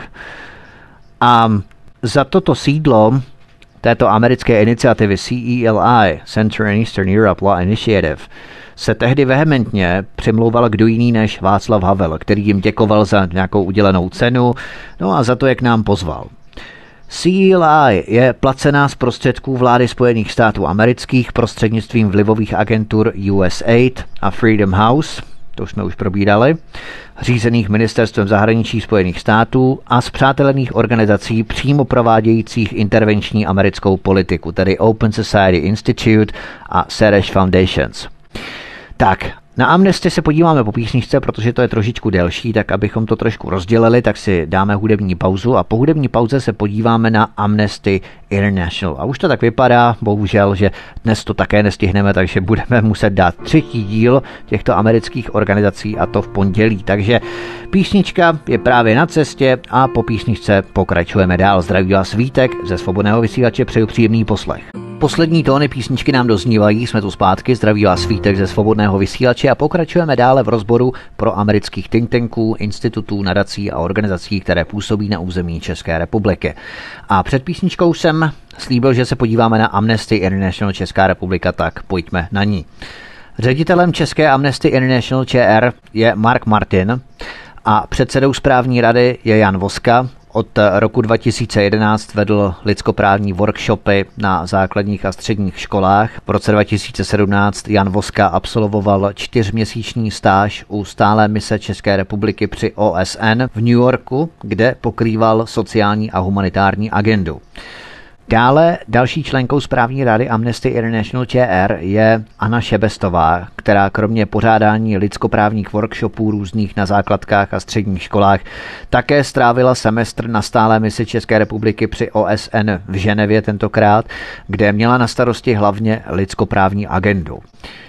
S1: A za toto sídlo této americké iniciativy CEELI, Center and Eastern Europe Law Initiative, se tehdy vehementně přimlouval kdo jiný než Václav Havel, který jim děkoval za nějakou udělenou cenu, no a za to, jak nám pozval. CEELI je placená z prostředků vlády Spojených států amerických prostřednictvím vlivových agentur USAID a Freedom House, to jsme už probírali, řízených ministerstvem zahraničí Spojených států a spřátelených organizací přímo provádějících intervenční americkou politiku, tedy Open Society Institute a Soros Foundations. Tak, Na Amnesty se podíváme po písničce, protože to je trošičku delší, tak abychom to trošku rozdělili, tak si dáme hudební pauzu a po hudební pauze se podíváme na Amnesty International. A už to tak vypadá, bohužel, že dnes to také nestihneme, takže budeme muset dát 3. díl těchto amerických organizací a to v pondělí. Takže písnička je právě na cestě a po písničce pokračujeme dál. Zdraví vás Vítek ze Svobodného vysílače, přeju příjemný poslech. Poslední tóny písničky nám doznívají, jsme tu zpátky, zdraví vás Vítek ze Svobodného vysílače a pokračujeme dále v rozboru pro amerických think tanků, institutů, nadací a organizací, které působí na území České republiky. A před písničkou jsem slíbil, že se podíváme na Amnesty International Česká republika, tak pojďme na ní. Ředitelem České Amnesty International ČR je Mark Martin a předsedou správní rady je Jan Voska. Od roku 2011 vedl lidskoprávní workshopy na základních a středních školách. V roce 2017 Jan Voska absolvoval 4měsíční stáž u stálé mise České republiky při OSN v New Yorku, kde pokrýval sociální a humanitární agendu. Dále další členkou správní rady Amnesty International ČR je Anna Šebestová, která kromě pořádání lidskoprávních workshopů různých na základkách a středních školách také strávila semestr na stálé misi České republiky při OSN v Ženevě tentokrát, kde měla na starosti hlavně lidskoprávní agendu.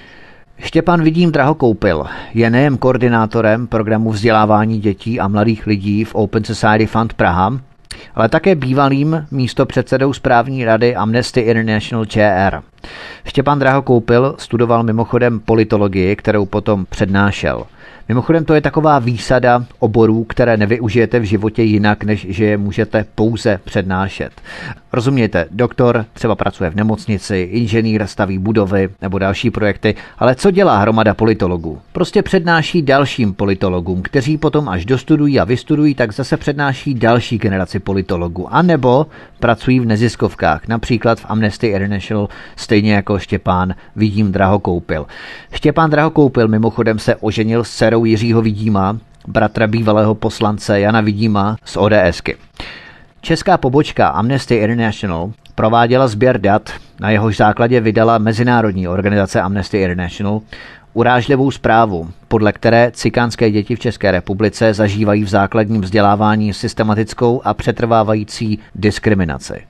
S1: Štěpán Vidím Drahokoupil je nejen koordinátorem programu vzdělávání dětí a mladých lidí v Open Society Fund Praha, ale také bývalým místopředsedou správní rady Amnesty International ČR. Štěpán Drahokoupil studoval mimochodem politologii, kterou potom přednášel. Mimochodem to je taková výsada oborů, které nevyužijete v životě jinak, než že je můžete pouze přednášet. Rozumějte, doktor třeba pracuje v nemocnici, inženýr staví budovy nebo další projekty, ale co dělá hromada politologů? Prostě přednáší dalším politologům, kteří potom až dostudují a vystudují, tak zase přednáší další generaci politologů. A nebo pracují v neziskovkách, například v Amnesty International, stejně jako Štěpán Vidím Drahokoupil. Štěpán Drahokoupil mimochodem se oženil s dcerou Jiřího Vidíma, bratra bývalého poslance Jana Vidíma z ODSky. Česká pobočka Amnesty International prováděla sběr dat, na jehož základě vydala mezinárodní organizace Amnesty International urážlivou zprávu, podle které cikánské děti v České republice zažívají v základním vzdělávání systematickou a přetrvávající diskriminaci.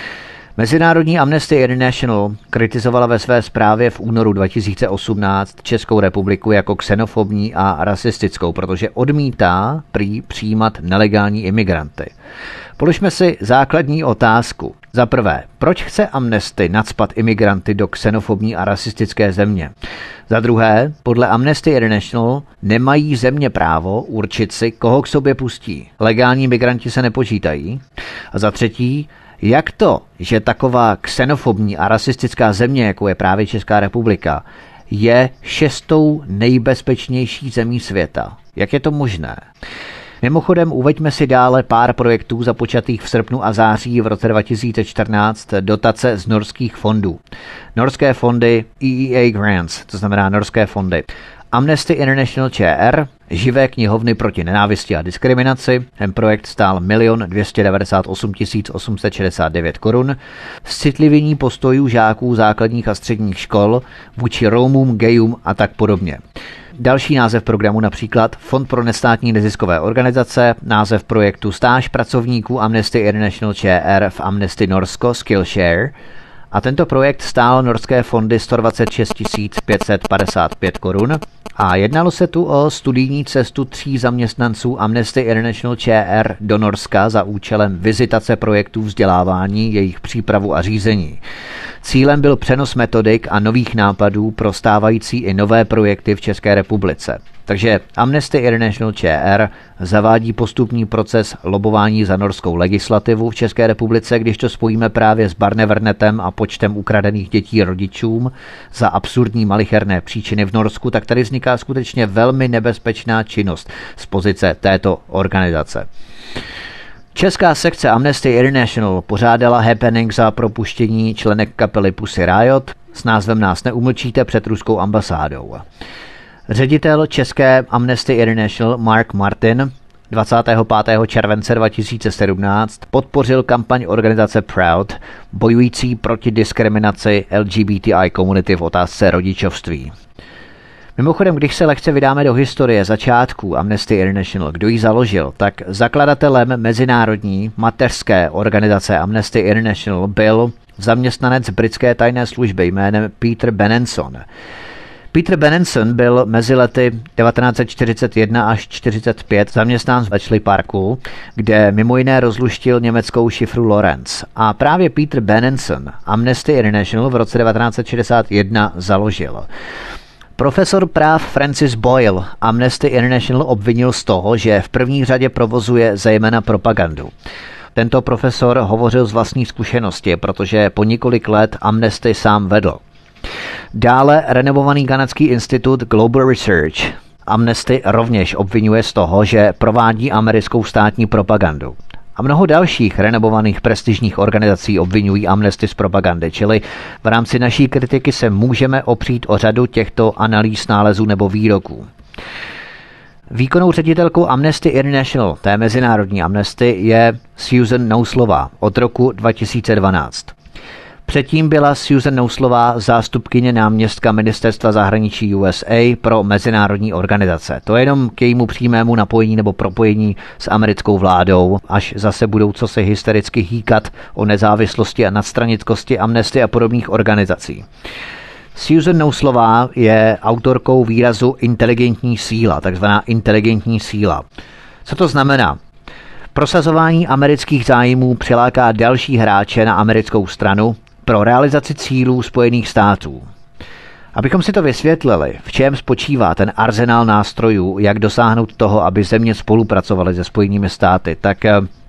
S1: Mezinárodní Amnesty International kritizovala ve své zprávě v únoru 2018 Českou republiku jako xenofobní a rasistickou, protože odmítá prý přijímat nelegální imigranty. Položme si základní otázku. Za prvé, proč chce Amnesty nacpat imigranty do xenofobní a rasistické země? Za druhé, podle Amnesty International nemají země právo určit si, koho k sobě pustí. Legální migranti se nepočítají. A za třetí, jak to, že taková xenofobní a rasistická země, jako je právě Česká republika, je 6. nejbezpečnější zemí světa? Jak je to možné? Mimochodem uveďme si dále pár projektů započatých v srpnu a září v roce 2014 dotace z norských fondů. Norské fondy EEA Grants, to znamená norské fondy. Amnesty International ČR, živé knihovny proti nenávisti a diskriminaci. Ten projekt stál 1 298 869 korun. Citlivění postojů žáků základních a středních škol vůči Romům, gayům a tak podobně. Další název programu například Fond pro nestátní neziskové organizace, název projektu Stáž pracovníků Amnesty International ČR v Amnesty Norsko Skillshare. A tento projekt stál norské fondy 126 555 korun a jednalo se tu o studijní cestu 3 zaměstnanců Amnesty International ČR do Norska za účelem vizitace projektů vzdělávání, jejich přípravu a řízení. Cílem byl přenos metodik a nových nápadů pro stávající i nové projekty v České republice. Takže Amnesty International ČR zavádí postupný proces lobování za norskou legislativu v České republice, když to spojíme právě s Barnevernetem a počtem ukradených dětí rodičům za absurdní malicherné příčiny v Norsku, tak tady vzniká skutečně velmi nebezpečná činnost z pozice této organizace. Česká sekce Amnesty International pořádala happening za propuštění členek kapely Pussy Riot s názvem Nás neumlčíte před ruskou ambasádou. Ředitel České Amnesty International Mark Martin 25. července 2017 podpořil kampaň organizace Proud, bojující proti diskriminaci LGBTI komunity v otázce rodičovství. Mimochodem, když se lehce vydáme do historie začátků Amnesty International, kdo ji založil, tak zakladatelem mezinárodní mateřské organizace Amnesty International byl zaměstnanec britské tajné služby jménem Peter Benenson. Peter Benenson byl mezi lety 1941 až 1945 zaměstnán v Bletchley Parku, kde mimo jiné rozluštil německou šifru Lorenz. A právě Peter Benenson Amnesty International v roce 1961 založil. Profesor práv Francis Boyle Amnesty International obvinil z toho, že v první řadě provozuje zejména propagandu. Tento profesor hovořil z vlastní zkušenosti, protože po několik let Amnesty sám vedl. Dále renomovaný kanadský institut Global Research Amnesty rovněž obvinuje z toho, že provádí americkou státní propagandu. A mnoho dalších renomovaných prestižních organizací obvinují Amnesty z propagandy, čili v rámci naší kritiky se můžeme opřít o řadu těchto analýz, nálezů nebo výroků. Výkonnou ředitelkou Amnesty International, té mezinárodní Amnesty, je Susan Nouslová od roku 2012. Předtím byla Susan Nouslová zástupkyně náměstka ministerstva zahraničí USA pro mezinárodní organizace. To je jenom k jejímu přímému napojení nebo propojení s americkou vládou, až zase budou co se hystericky hýkat o nezávislosti a nadstranickosti Amnesty a podobných organizací. Susan Nouslová je autorkou výrazu inteligentní síla, takzvaná inteligentní síla. Co to znamená? Prosazování amerických zájmů přiláká další hráče na americkou stranu pro realizaci cílů Spojených států. Abychom si to vysvětlili, v čem spočívá ten arzenál nástrojů, jak dosáhnout toho, aby země spolupracovaly se Spojenými státy, tak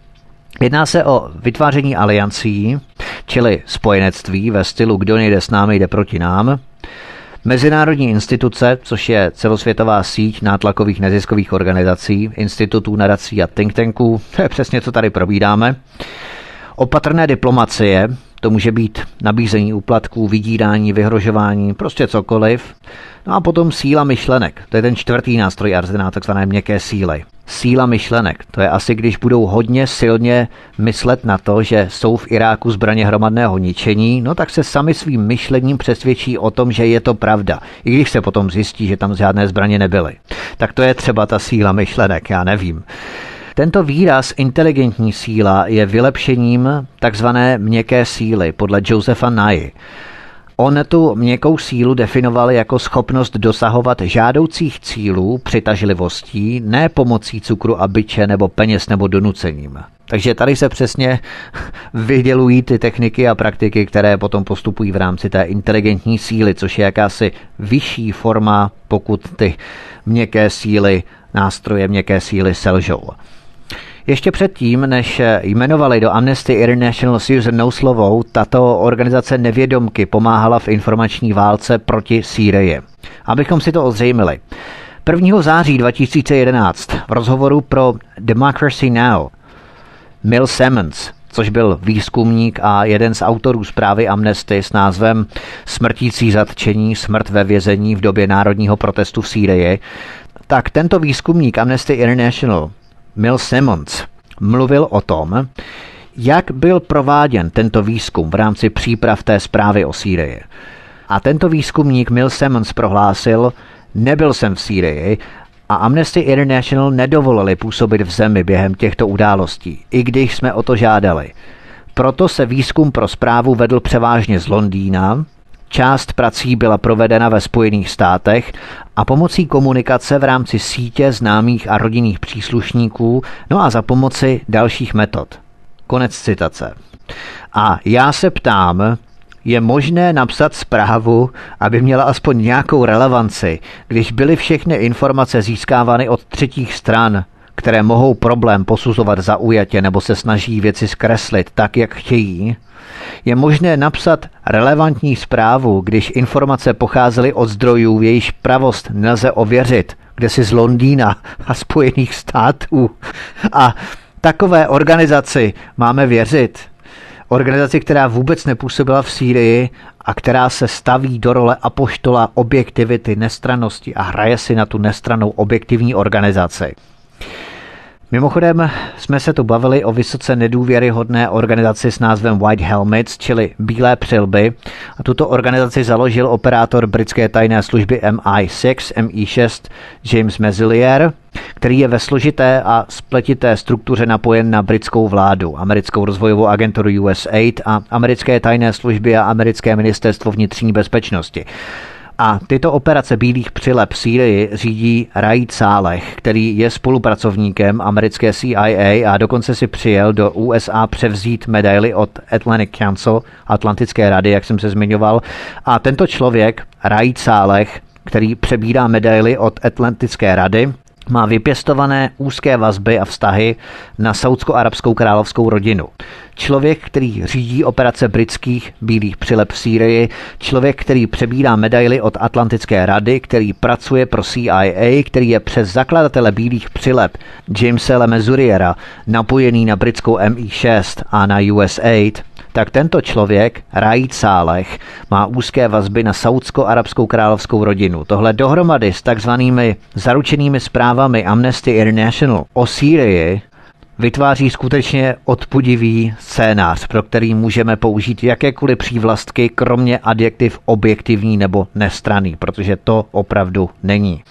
S1: jedná se o vytváření aliancí, čili spojenectví ve stylu kdo nejde s námi, jde proti nám, mezinárodní instituce, což je celosvětová síť nátlakových neziskových organizací, institutů, nadací a think tanků, to je přesně, co tady probíráme, opatrné diplomacie, to může být nabízení úplatků, vydírání, vyhrožování, prostě cokoliv. No a potom síla myšlenek, to je ten čtvrtý nástroj arzenálu, takzvané měkké síly. Síla myšlenek, to je asi, když budou hodně silně myslet na to, že jsou v Iráku zbraně hromadného ničení, no tak se sami svým myšlením přesvědčí o tom, že je to pravda, i když se potom zjistí, že tam žádné zbraně nebyly. Tak to je třeba ta síla myšlenek, já nevím. Tento výraz inteligentní síla je vylepšením takzvané měkké síly podle Josepha Nye. On tu měkkou sílu definoval jako schopnost dosahovat žádoucích cílů přitažlivostí, ne pomocí cukru a biče nebo peněz nebo donucením. Takže tady se přesně vydělují ty techniky a praktiky, které potom postupují v rámci té inteligentní síly, což je jakási vyšší forma, pokud ty měkké síly, nástroje měkké síly selžou. Ještě předtím, než jmenovali do Amnesty International Susan Nouslovou, tato organizace nevědomky pomáhala v informační válce proti Sýrii. Abychom si to ozřejmili. 1. září 2011 v rozhovoru pro Democracy Now! Mill Simmons, což byl výzkumník a jeden z autorů zprávy Amnesty s názvem Smrtící zatčení, smrt ve vězení v době národního protestu v Sýrii, tak tento výzkumník Amnesty International Mill Simmons mluvil o tom, jak byl prováděn tento výzkum v rámci příprav té zprávy o Sýrii. A tento výzkumník Mill Simmons prohlásil, nebyl jsem v Sýrii a Amnesty International nedovolili působit v zemi během těchto událostí, i když jsme o to žádali. Proto se výzkum pro zprávu vedl převážně z Londýna, část prací byla provedena ve Spojených státech a pomocí komunikace v rámci sítě známých a rodinných příslušníků, no a za pomoci dalších metod. Konec citace. A já se ptám, je možné napsat zprávu, aby měla aspoň nějakou relevanci, když byly všechny informace získávány od třetích stran, které mohou problém posuzovat zaujatě nebo se snaží věci zkreslit tak, jak chtějí? Je možné napsat relevantní zprávu, když informace pocházely od zdrojů, v jejíž pravost nelze ověřit, kde si z Londýna a Spojených států. A takové organizaci máme věřit. Organizaci, která vůbec nepůsobila v Sýrii a která se staví do role apoštola objektivity, nestrannosti a hraje si na tu nestrannou objektivní organizaci. Mimochodem jsme se tu bavili o vysoce nedůvěryhodné organizaci s názvem White Helmets, čili Bílé přilby. A tuto organizaci založil operátor britské tajné služby MI6 James Meslier, který je ve složité a spletité struktuře napojen na britskou vládu, americkou rozvojovou agenturu USAID a americké tajné služby a americké ministerstvo vnitřní bezpečnosti. A tyto operace bílých přileb v Sýrii řídí Raid Saleh, který je spolupracovníkem americké CIA a dokonce si přijel do USA převzít medaili od Atlantic Council, Atlantické rady, jak jsem se zmiňoval. A tento člověk, Raid Saleh, který přebírá medaili od Atlantické rady, má vypěstované úzké vazby a vztahy na saúdsko-arabskou královskou rodinu. Člověk, který řídí operace britských bílých přileb v Sýrii, člověk, který přebírá medaily od Atlantické rady, který pracuje pro CIA, který je přes zakladatele bílých přileb Jamese Mesliera napojený na britskou MI6 a na USAID, tak tento člověk, Raid Saleh, má úzké vazby na saúdsko-arabskou královskou rodinu. Tohle dohromady s takzvanými zaručenými zprávami Amnesty International o Sýrii vytváří skutečně odpudivý scénář, pro který můžeme použít jakékoliv přívlastky, kromě adjektiv objektivní nebo nestranný, protože to opravdu není.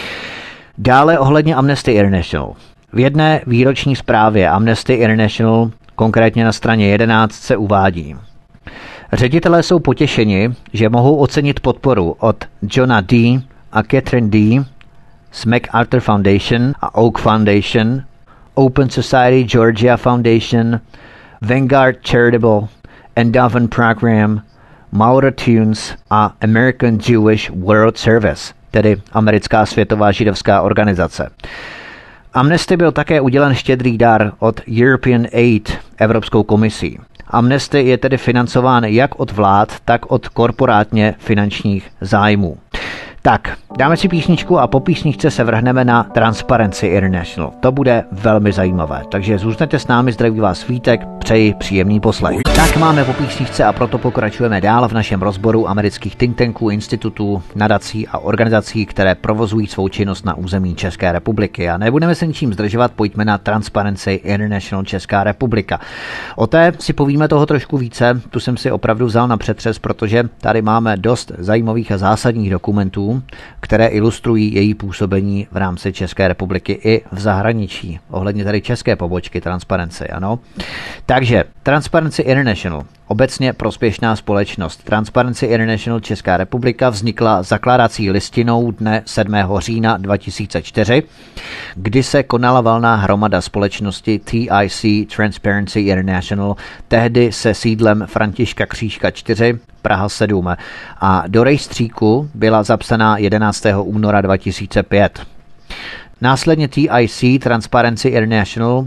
S1: Dále ohledně Amnesty International. V jedné výroční zprávě Amnesty International, konkrétně na straně 11, se uvádí: ředitelé jsou potěšeni, že mohou ocenit podporu od Johna D. a Catherine D. z MacArthur Foundation a Oak Foundation, Open Society Georgia Foundation, Vanguard Charitable, Endowment Program, Maura Tunes a American Jewish World Service, tedy americká světová židovská organizace. Amnesty byl také udělen štědrý dar od European Aid, Evropskou komisí. Amnesty je tedy financován jak od vlád, tak od korporátně finančních zájmů. Tak, dáme si písničku a po písničce se vrhneme na Transparency International. To bude velmi zajímavé, takže zůstaňte s námi, zdraví vás Vítek, přeji příjemný poslech. Tak máme po písničce a proto pokračujeme dál v našem rozboru amerických think tanků, institutů, nadací a organizací, které provozují svou činnost na území České republiky. A nebudeme se ničím zdržovat, pojďme na Transparency International Česká republika. O té si povíme toho trošku více, tu jsem si opravdu vzal na přetřes, protože tady máme dost zajímavých a zásadních dokumentů, které ilustrují její působení v rámci České republiky i v zahraničí. Ohledně tady české pobočky Transparency, ano. Takže Transparency International, obecně prospěšná společnost. Transparency International Česká republika vznikla zakládací listinou dne 7. října 2004, kdy se konala valná hromada společnosti TIC, Transparency International, tehdy se sídlem Františka Křížka 4, Praha 7, a do rejstříku byla zapsaná 11. února 2005. Následně TIC, Transparency International,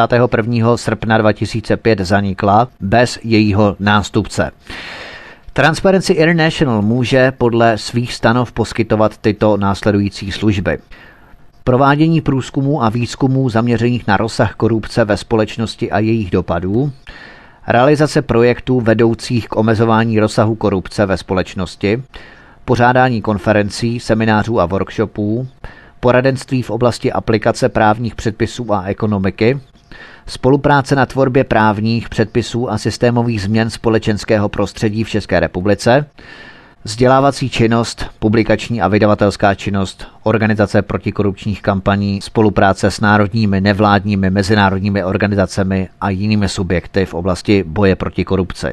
S1: 31. srpna 2005 zanikla bez jejího nástupce. Transparency International může podle svých stanov poskytovat tyto následující služby: provádění průzkumů a výzkumů zaměřených na rozsah korupce ve společnosti a jejich dopadů, realizace projektů vedoucích k omezování rozsahu korupce ve společnosti, pořádání konferencí, seminářů a workshopů, poradenství v oblasti aplikace právních předpisů a ekonomiky, spolupráce na tvorbě právních předpisů a systémových změn společenského prostředí v České republice, vzdělávací činnost, publikační a vydavatelská činnost, organizace protikorupčních kampaní, spolupráce s národními, nevládními, mezinárodními organizacemi a jinými subjekty v oblasti boje proti korupci.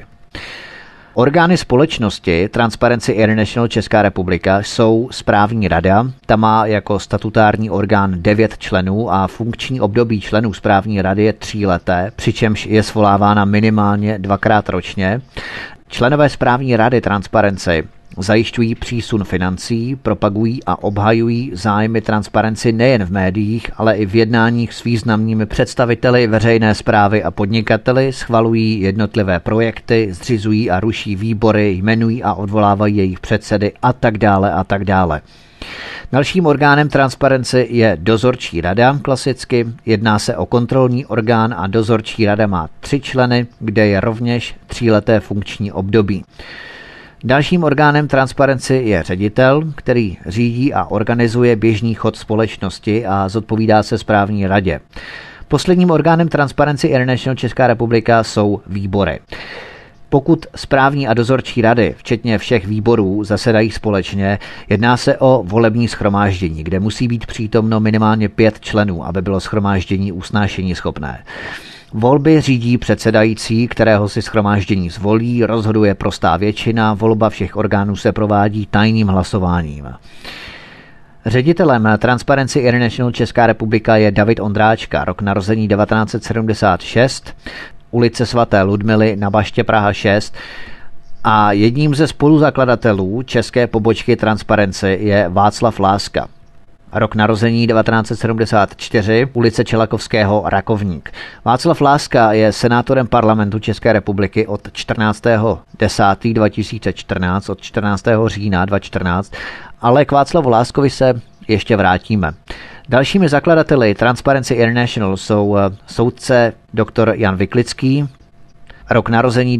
S1: Orgány společnosti Transparency International Česká republika jsou správní rada, ta má jako statutární orgán 9 členů a funkční období členů správní rady je 3leté, přičemž je svolávána minimálně 2krát ročně. Členové správní rady Transparency zajišťují přísun financí, propagují a obhajují zájmy Transparency nejen v médiích, ale i v jednáních s významnými představiteli veřejné správy a podnikateli, schvalují jednotlivé projekty, zřizují a ruší výbory, jmenují a odvolávají jejich předsedy a tak dále a tak dále. Dalším orgánem Transparency je dozorčí rada, klasicky jedná se o kontrolní orgán a dozorčí rada má 3 členy, kde je rovněž 3leté funkční období. Dalším orgánem Transparency je ředitel, který řídí a organizuje běžný chod společnosti a zodpovídá se správní radě. Posledním orgánem Transparency International Česká republika jsou výbory. Pokud správní a dozorčí rady, včetně všech výborů, zasedají společně, jedná se o volební shromáždění, kde musí být přítomno minimálně 5 členů, aby bylo shromáždění usnášení schopné. Volby řídí předsedající, kterého si shromáždění zvolí, rozhoduje prostá většina, volba všech orgánů se provádí tajným hlasováním. Ředitelem Transparency International Česká republika je David Ondráčka, rok narození 1976, ulice svaté Ludmily na Baště Praha 6, a jedním ze spoluzakladatelů české pobočky Transparency je Václav Láska. Rok narození 1974, ulice Čelakovského Rakovník. Václav Láska je senátorem parlamentu České republiky od 14.10.2014, od 14. října 2014, ale k Václavu Láskovi se ještě vrátíme. Dalšími zakladateli Transparency International jsou soudce dr. Jan Vyklický, rok narození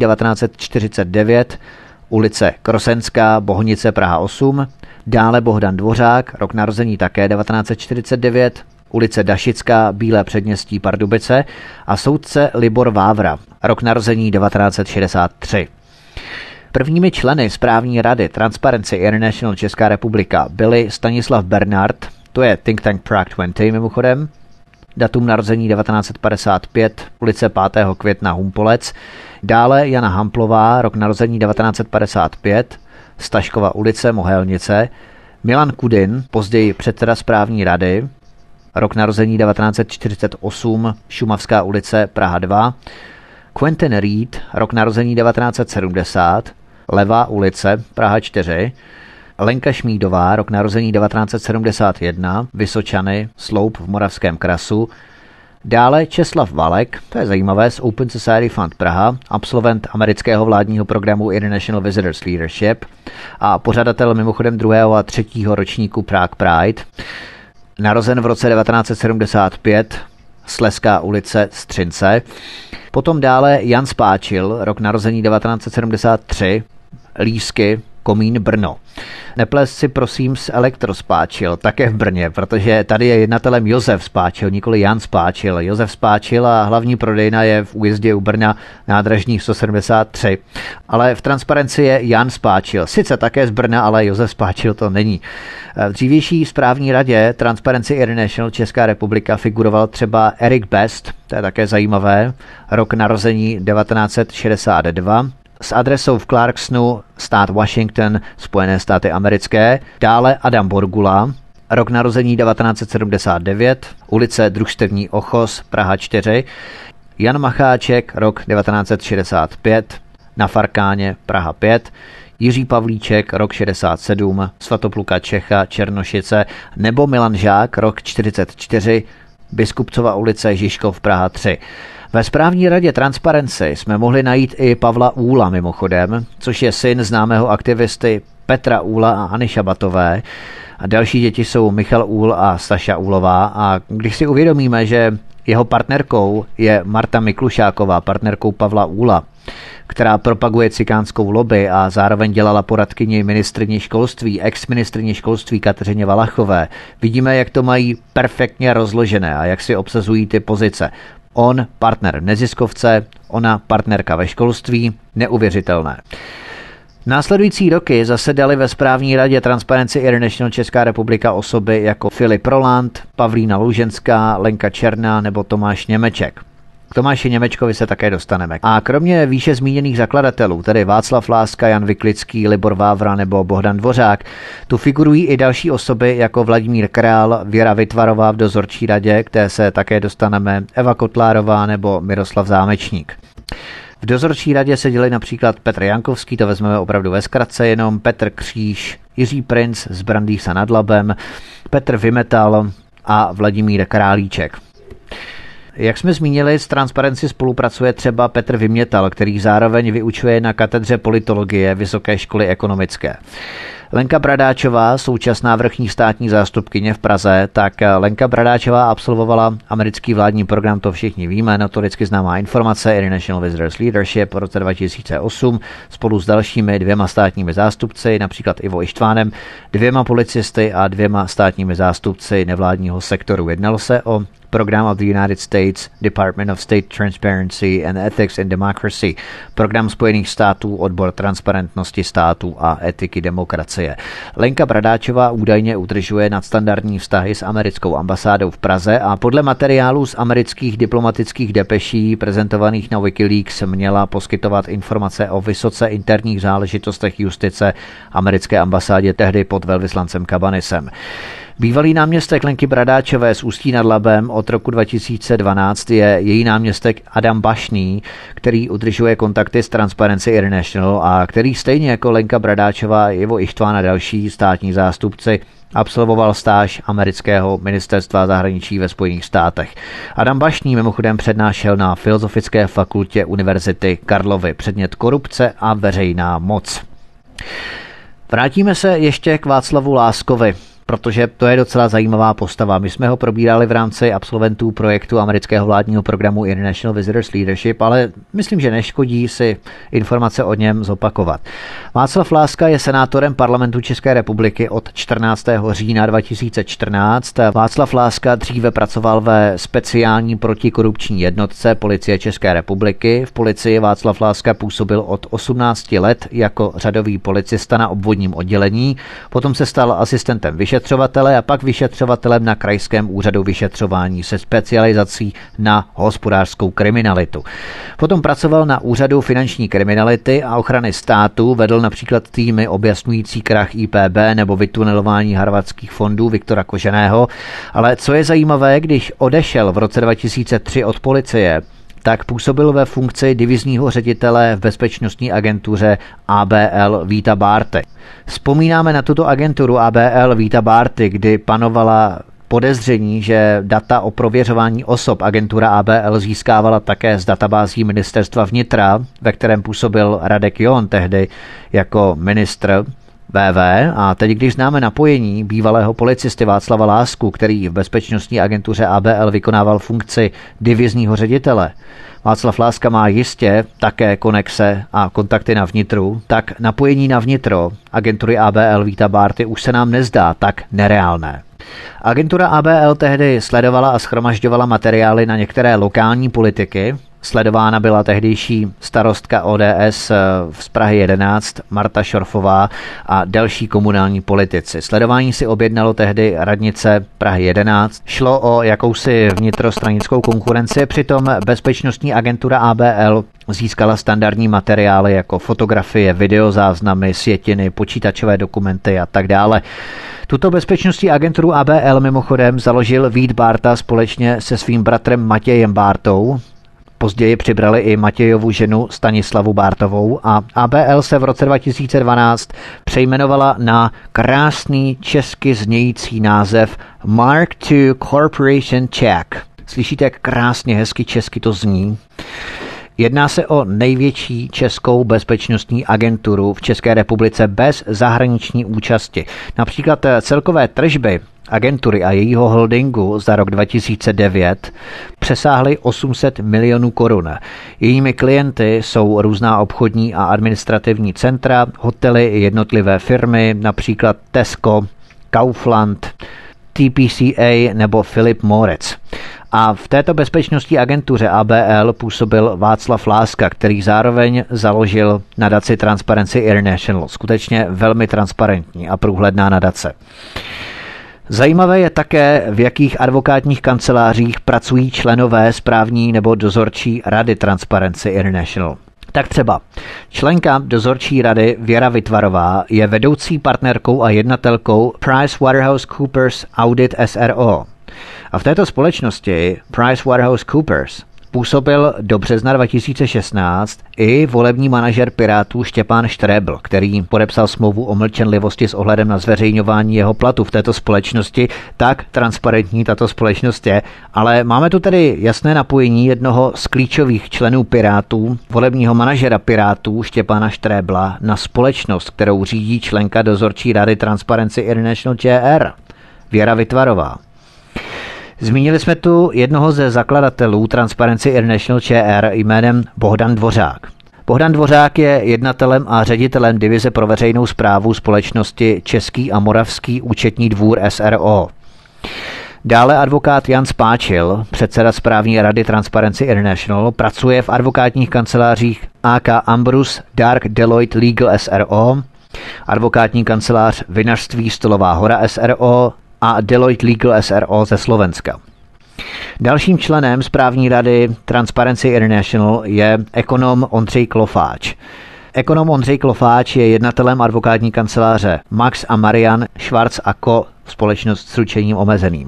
S1: 1949, ulice Krosenská, Bohnice, Praha 8, dále Bohdan Dvořák, rok narození také 1949, ulice Dašická, Bílé předměstí, Pardubice, a soudce Libor Vávra, rok narození 1963. Prvními členy správní rady Transparency International Česká republika byli Stanislav Bernard, to je think tank Prague 20 mimochodem, datum narození 1955, ulice 5. května, Humpolec, dále Jana Hamplová, rok narození 1955, Staškova ulice, Mohelnice, Milan Kudin, později předseda správní rady, rok narození 1948, Šumavská ulice, Praha 2, Quentin Reed, rok narození 1970, Levá ulice, Praha 4, Lenka Šmídová, rok narození 1971, Vysočany, Sloup v Moravském Krasu, dále Česlav Valek, to je zajímavé, z Open Society Fund Praha, absolvent amerického vládního programu International Visitors Leadership a pořadatel mimochodem 2. a 3. ročníku Prague Pride, narozen v roce 1975, Slezská ulice, Střince. Potom dále Jan Spáčil, rok narození 1973, Lísky, Komín, Brno. Neples si prosím s Elektrospáčil, také v Brně, protože tady je jednatelem Josef Spáčil, nikoli Jan Spáčil. Josef Spáčil a hlavní prodejna je v újezdě u Brna nádražní 173. Ale v Transparenci je Jan Spáčil, sice také z Brna, ale Josef Spáčil to není. V dřívější správní radě Transparency International Česká republika figuroval třeba Eric Best, to je také zajímavé, rok narození 1962, s adresou v Clarksonu, stát Washington, Spojené státy americké. Dále Adam Borgula, rok narození 1979, ulice Družstevní Ochos, Praha 4. Jan Macháček, rok 1965, na Farkáně, Praha 5. Jiří Pavlíček, rok 67, Svatopluka Čecha, Černošice, nebo Milan Žák, rok 44, Biskupcova ulice, Žižkov, Praha 3. Ve správní radě Transparency jsme mohli najít i Pavla Úla mimochodem, což je syn známého aktivisty Petra Úla a Anny Šabatové. A další děti jsou Michal Úl a Staša Úlová. A když si uvědomíme, že jeho partnerkou je Marta Miklušáková, partnerkou Pavla Úla, která propaguje cikánskou lobby a zároveň dělala poradkyni ministryni školství, ex-ministryni školství Kateřině Valachové, vidíme, jak to mají perfektně rozložené a jak si obsazují ty pozice. On partner v neziskovce, ona partnerka ve školství, neuvěřitelné. Následující roky zasedaly ve správní radě Transparency International Česká republika osoby jako Filip Roland, Pavlína Luženská, Lenka Černá nebo Tomáš Němeček. K Tomáši Němečkovi se také dostaneme. A kromě výše zmíněných zakladatelů, tedy Václav Láska, Jan Vyklický, Libor Vávra nebo Bohdan Dvořák, tu figurují i další osoby jako Vladimír Král, Věra Vytvarová v dozorčí radě, které se také dostaneme, Eva Kotlárová nebo Miroslav Zámečník. V dozorčí radě seděli například Petr Jankovský, to vezmeme opravdu ve zkratce jenom, Petr Kříž, Jiří Princ z Brandýsa nad Labem, Petr Vymetal a Vladimír Králíček. Jak jsme zmínili, s Transparency spolupracuje třeba Petr Vymětal, který zároveň vyučuje na katedře politologie Vysoké školy ekonomické. Lenka Bradáčová, současná vrchní státní zástupkyně v Praze, tak Lenka Bradáčová absolvovala americký vládní program, to všichni víme, notoricky známá informace International Visitors Leadership v roce 2008 spolu s dalšími 2 státními zástupci, například Ivo Ištvánem, 2 policisty a 2 státními zástupci nevládního sektoru. Jednalo se o program of the United States Department of State Transparency and Ethics in Democracy, program Spojených států, odbor transparentnosti států a etiky demokracie. Lenka Bradáčová údajně udržuje nadstandardní vztahy s americkou ambasádou v Praze a podle materiálů z amerických diplomatických depeší prezentovaných na Wikileaks měla poskytovat informace o vysoce interních záležitostech justice americké ambasádě tehdy pod velvyslancem Cabanisem. Bývalý náměstek Lenky Bradáčové z Ústí nad Labem od roku 2012 je její náměstek Adam Bašný, který udržuje kontakty s Transparency International a který stejně jako Lenka Bradáčová, Ivo Ištván a další státní zástupci absolvoval stáž amerického ministerstva zahraničí ve Spojených státech. Adam Bašný mimochodem přednášel na Filozofické fakultě Univerzity Karlovy předmět korupce a veřejná moc. Vrátíme se ještě k Václavu Láskovi, protože to je docela zajímavá postava. My jsme ho probírali v rámci absolventů projektu amerického vládního programu International Visitors Leadership, ale myslím, že neškodí si informace o něm zopakovat. Václav Láska je senátorem Parlamentu České republiky od 14. října 2014. Václav Láska dříve pracoval ve speciální protikorupční jednotce Policie České republiky. V policii Václav Láska působil od 18 let jako řadový policista na obvodním oddělení, potom se stal asistentem vyšetřovatele a pak vyšetřovatelem na Krajském úřadu vyšetřování se specializací na hospodářskou kriminalitu. Potom pracoval na úřadu finanční kriminality a ochrany státu, vedl například týmy objasňující krach IPB nebo vytunelování harvardských fondů Viktora Koženého, ale co je zajímavé, když odešel v roce 2003 od policie, tak působil ve funkci divizního ředitele v bezpečnostní agentuře ABL Víta Bárty. Vzpomínáme na tuto agenturu ABL Víta Bárty, kdy panovala podezření, že data o prověřování osob agentura ABL získávala také z databází ministerstva vnitra, ve kterém působil Radek John tehdy jako ministr VV. A teď, když známe napojení bývalého policisty Václava Lásku, který v bezpečnostní agentuře ABL vykonával funkci divizního ředitele, Václav Láska má jistě také konexe a kontakty na vnitru, tak napojení na vnitro agentury ABL Víta Bárty už se nám nezdá tak nereálné. Agentura ABL tehdy sledovala a shromažďovala materiály na některé lokální politiky. Sledována byla tehdejší starostka ODS z Prahy 11 Marta Šorfová a další komunální politici. Sledování si objednalo tehdy radnice Prahy 11. Šlo o jakousi vnitrostranickou konkurenci, přitom bezpečnostní agentura ABL získala standardní materiály jako fotografie, videozáznamy, sjetiny, počítačové dokumenty a tak dále. Tuto bezpečnostní agenturu ABL mimochodem založil Vít Bárta společně se svým bratrem Matějem Bártou. Později přibrali i Matějovu ženu Stanislavu Bártovou a ABL se v roce 2012 přejmenovala na krásný česky znějící název Mark II Corporation Czech. Slyšíte, jak krásně hezky česky to zní? Jedná se o největší českou bezpečnostní agenturu v České republice bez zahraniční účasti. Například celkové tržby agentury a jejího holdingu za rok 2009 přesáhly 800 milionů korun. Jejími klienty jsou různá obchodní a administrativní centra, hotely i jednotlivé firmy, například Tesco, Kaufland, TPCA nebo Philip Morris. A v této bezpečnostní agentuře ABL působil Václav Láska, který zároveň založil nadaci Transparency International. Skutečně velmi transparentní a průhledná nadace. Zajímavé je také, v jakých advokátních kancelářích pracují členové správní nebo dozorčí rady Transparency International. Tak třeba členka dozorčí rady Věra Vytvarová je vedoucí partnerkou a jednatelkou PricewaterhouseCoopers Audit SRO. A v této společnosti PricewaterhouseCoopers působil do března 2016 i volební manažer Pirátů Štěpán Štrebl, který podepsal smlouvu o mlčenlivosti s ohledem na zveřejňování jeho platu v této společnosti. Tak transparentní tato společnost je, ale máme tu tedy jasné napojení jednoho z klíčových členů Pirátů, volebního manažera Pirátů Štěpána Štrebla, na společnost, kterou řídí členka dozorčí rady Transparency International ČR, Věra Vytvarová. Zmínili jsme tu jednoho ze zakladatelů Transparency International ČR jménem Bohdan Dvořák. Bohdan Dvořák je jednatelem a ředitelem divize pro veřejnou správu společnosti Český a Moravský účetní dvůr SRO. Dále advokát Jan Spáčil, předseda správní rady Transparency International, pracuje v advokátních kancelářích AK Ambrus Dark Deloitte Legal SRO, advokátní kancelář Vinařství Stolová hora SRO a Deloitte Legal SRO ze Slovenska. Dalším členem správní rady Transparency International je ekonom Ondřej Klofáč. Ekonom Ondřej Klofáč je jednatelem advokátní kanceláře Max a Marian Schwarz & Co. Společnost s ručením omezeným.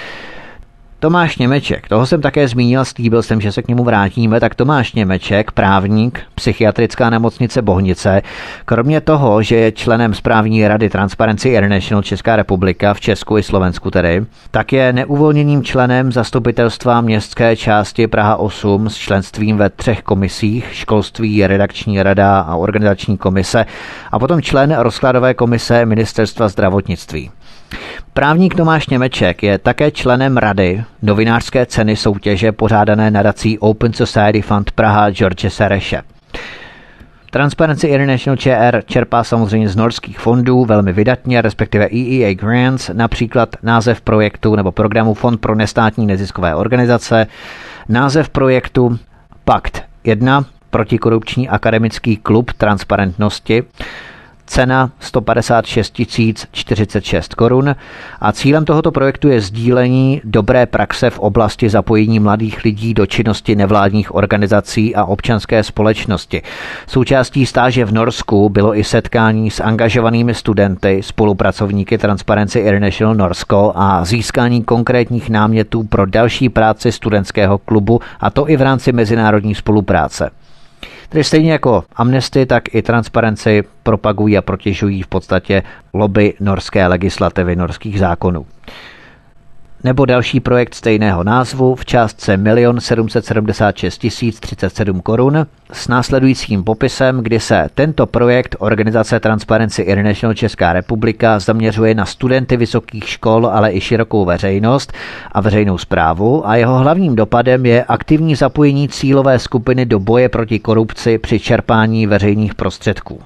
S1: Tomáš Němeček, toho jsem také zmínil, slíbil jsem, že se k němu vrátíme, tak Tomáš Němeček, právník, psychiatrická nemocnice Bohnice, kromě toho, že je členem správní rady Transparency International Česká republika v Česku i Slovensku tedy, tak je neuvolněným členem zastupitelstva městské části Praha 8 s členstvím ve 3 komisích, školství, redakční rada a organizační komise a potom člen rozkladové komise Ministerstva zdravotnictví. Právník Tomáš Němeček je také členem rady novinářské ceny soutěže pořádané nadací Open Society Fund Praha George Sereše. Transparency International ČR čerpá samozřejmě z norských fondů velmi vydatně, respektive EEA Grants, například název projektu nebo programu Fond pro nestátní neziskové organizace, název projektu Pakt 1, protikorupční akademický klub transparentnosti, cena 156 046 korun a cílem tohoto projektu je sdílení dobré praxe v oblasti zapojení mladých lidí do činnosti nevládních organizací a občanské společnosti. Součástí stáže v Norsku bylo i setkání s angažovanými studenty, spolupracovníky Transparency International Norsko a získání konkrétních námětů pro další práci studentského klubu, a to i v rámci mezinárodní spolupráce. Tedy stejně jako Amnesty, tak i Transparency propagují a protěžují v podstatě lobby norské legislativy, norských zákonů. Nebo další projekt stejného názvu v částce 1 776 037 korun s následujícím popisem, kdy se tento projekt organizace Transparency International Česká republika zaměřuje na studenty vysokých škol, ale i širokou veřejnost a veřejnou správu a jeho hlavním dopadem je aktivní zapojení cílové skupiny do boje proti korupci při čerpání veřejných prostředků.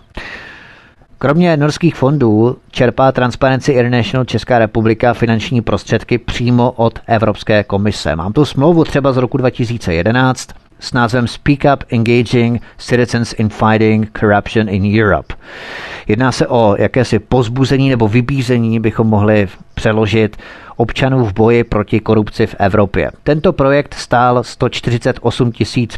S1: Kromě norských fondů čerpá Transparency International Česká republika finanční prostředky přímo od Evropské komise. Mám tu smlouvu třeba z roku 2011 s názvem Speak Up Engaging Citizens in Fighting Corruption in Europe. Jedná se o jakési povzbuzení nebo vybízení, bychom mohli přeložit, občanů v boji proti korupci v Evropě. Tento projekt stál 148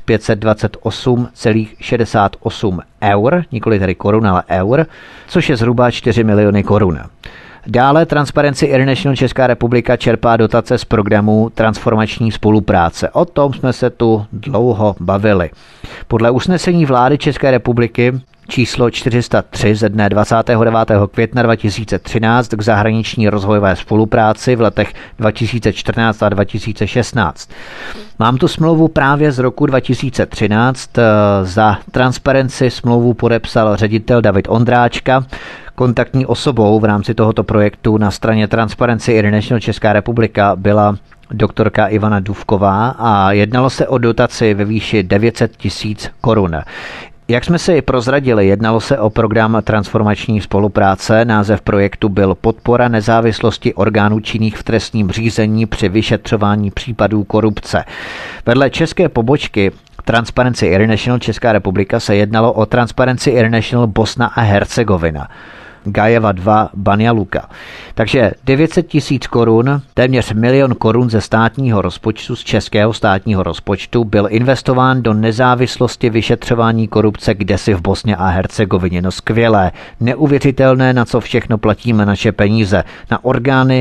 S1: 528,68 eur, nikoli tedy korun, ale eur, což je zhruba 4 miliony korun. Dále Transparency International Česká republika čerpá dotace z programu transformační spolupráce. O tom jsme se tu dlouho bavili. Podle usnesení vlády České republiky číslo 403 ze dne 29. května 2013 k zahraniční rozvojové spolupráci v letech 2014 a 2016. Mám tu smlouvu právě z roku 2013. Za Transparency smlouvu podepsal ředitel David Ondráčka. Kontaktní osobou v rámci tohoto projektu na straně Transparency International Česká republika byla doktorka Ivana Dufková a jednalo se o dotaci ve výši 900 000 korun. Jak jsme si prozradili, jednalo se o program transformační spolupráce. Název projektu byl Podpora nezávislosti orgánů činných v trestním řízení při vyšetřování případů korupce. Vedle české pobočky Transparency International Česká republika se jednalo o Transparency International Bosna a Hercegovina. Gajeva 2 Banja Luka. Takže 900 000 korun, téměř 1 milion korun ze státního rozpočtu, z českého státního rozpočtu, byl investován do nezávislosti vyšetřování korupce kdesi v Bosně a Hercegovině. No skvělé, neuvěřitelné, na co všechno platíme naše peníze. Na orgány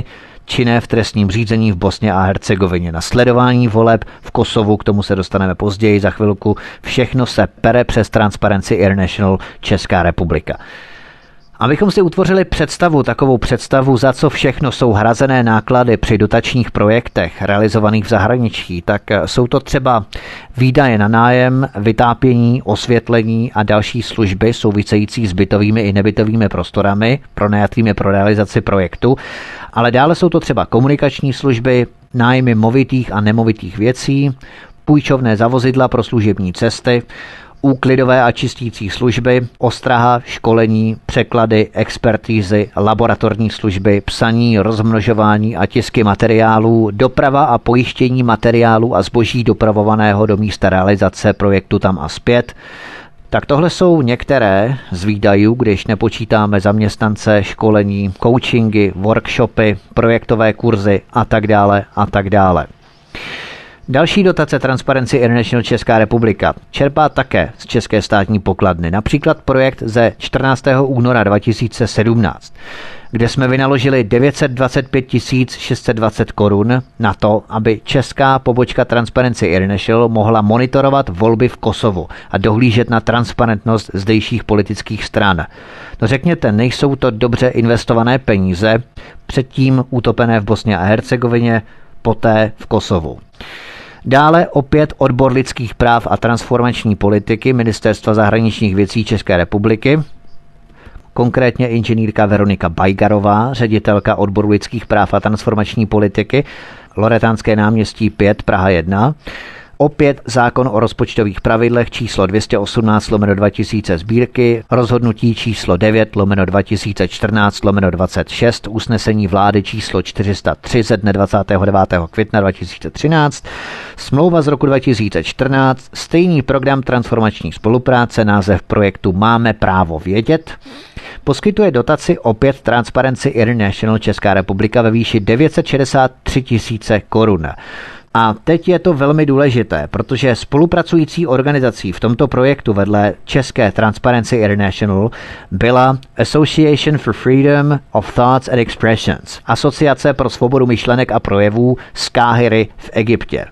S1: činné v trestním řízení v Bosně a Hercegovině, na sledování voleb v Kosovu, k tomu se dostaneme později za chvilku. Všechno se pere přes Transparency International Česká republika. Abychom si utvořili takovou představu, za co všechno jsou hrazené náklady při dotačních projektech realizovaných v zahraničí, tak jsou to třeba výdaje na nájem, vytápění, osvětlení a další služby související s bytovými i nebytovými prostorami pronajatými pro realizaci projektu, ale dále jsou to třeba komunikační služby, nájmy movitých a nemovitých věcí, půjčovné za vozidla pro služební cesty, úklidové a čistící služby, ostraha, školení, překlady, expertízy, laboratorní služby, psaní, rozmnožování a tisky materiálů, doprava a pojištění materiálů a zboží dopravovaného do místa realizace projektu tam a zpět. Tak tohle jsou některé z výdajů, když nepočítáme zaměstnance, školení, coachingy, workshopy, projektové kurzy a tak dále a tak dále. Další dotace Transparency International Česká republika čerpá také z české státní pokladny. Například projekt ze 14. února 2017, kde jsme vynaložili 925 620 korun na to, aby česká pobočka Transparency International mohla monitorovat volby v Kosovu a dohlížet na transparentnost zdejších politických stran. No řekněte, nejsou to dobře investované peníze, předtím utopené v Bosně a Hercegovině, poté v Kosovu. Dále opět odbor lidských práv a transformační politiky Ministerstva zahraničních věcí České republiky, konkrétně inženýrka Veronika Bajgarová, ředitelka odboru lidských práv a transformační politiky, Loretánské náměstí 5, Praha 1. Opět zákon o rozpočtových pravidlech číslo 218/2000 sbírky, rozhodnutí číslo 9/2014/26, usnesení vlády číslo 403 ze dne 29. května 2013, smlouva z roku 2014, stejný program transformační spolupráce, název projektu Máme právo vědět, poskytuje dotaci opět Transparency International Česká republika ve výši 963 000 korun. A teď je to velmi důležité, protože spolupracující organizací v tomto projektu vedle české Transparency International byla Association for Freedom of Thoughts and Expressions, Asociace pro svobodu myšlenek a projevů z Káhiry v Egyptě.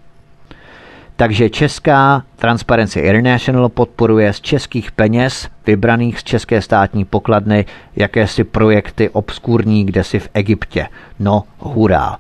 S1: Takže česká Transparency International podporuje z českých peněz, vybraných z české státní pokladny, jakési projekty obskurní kdesi v Egyptě. No, hurá.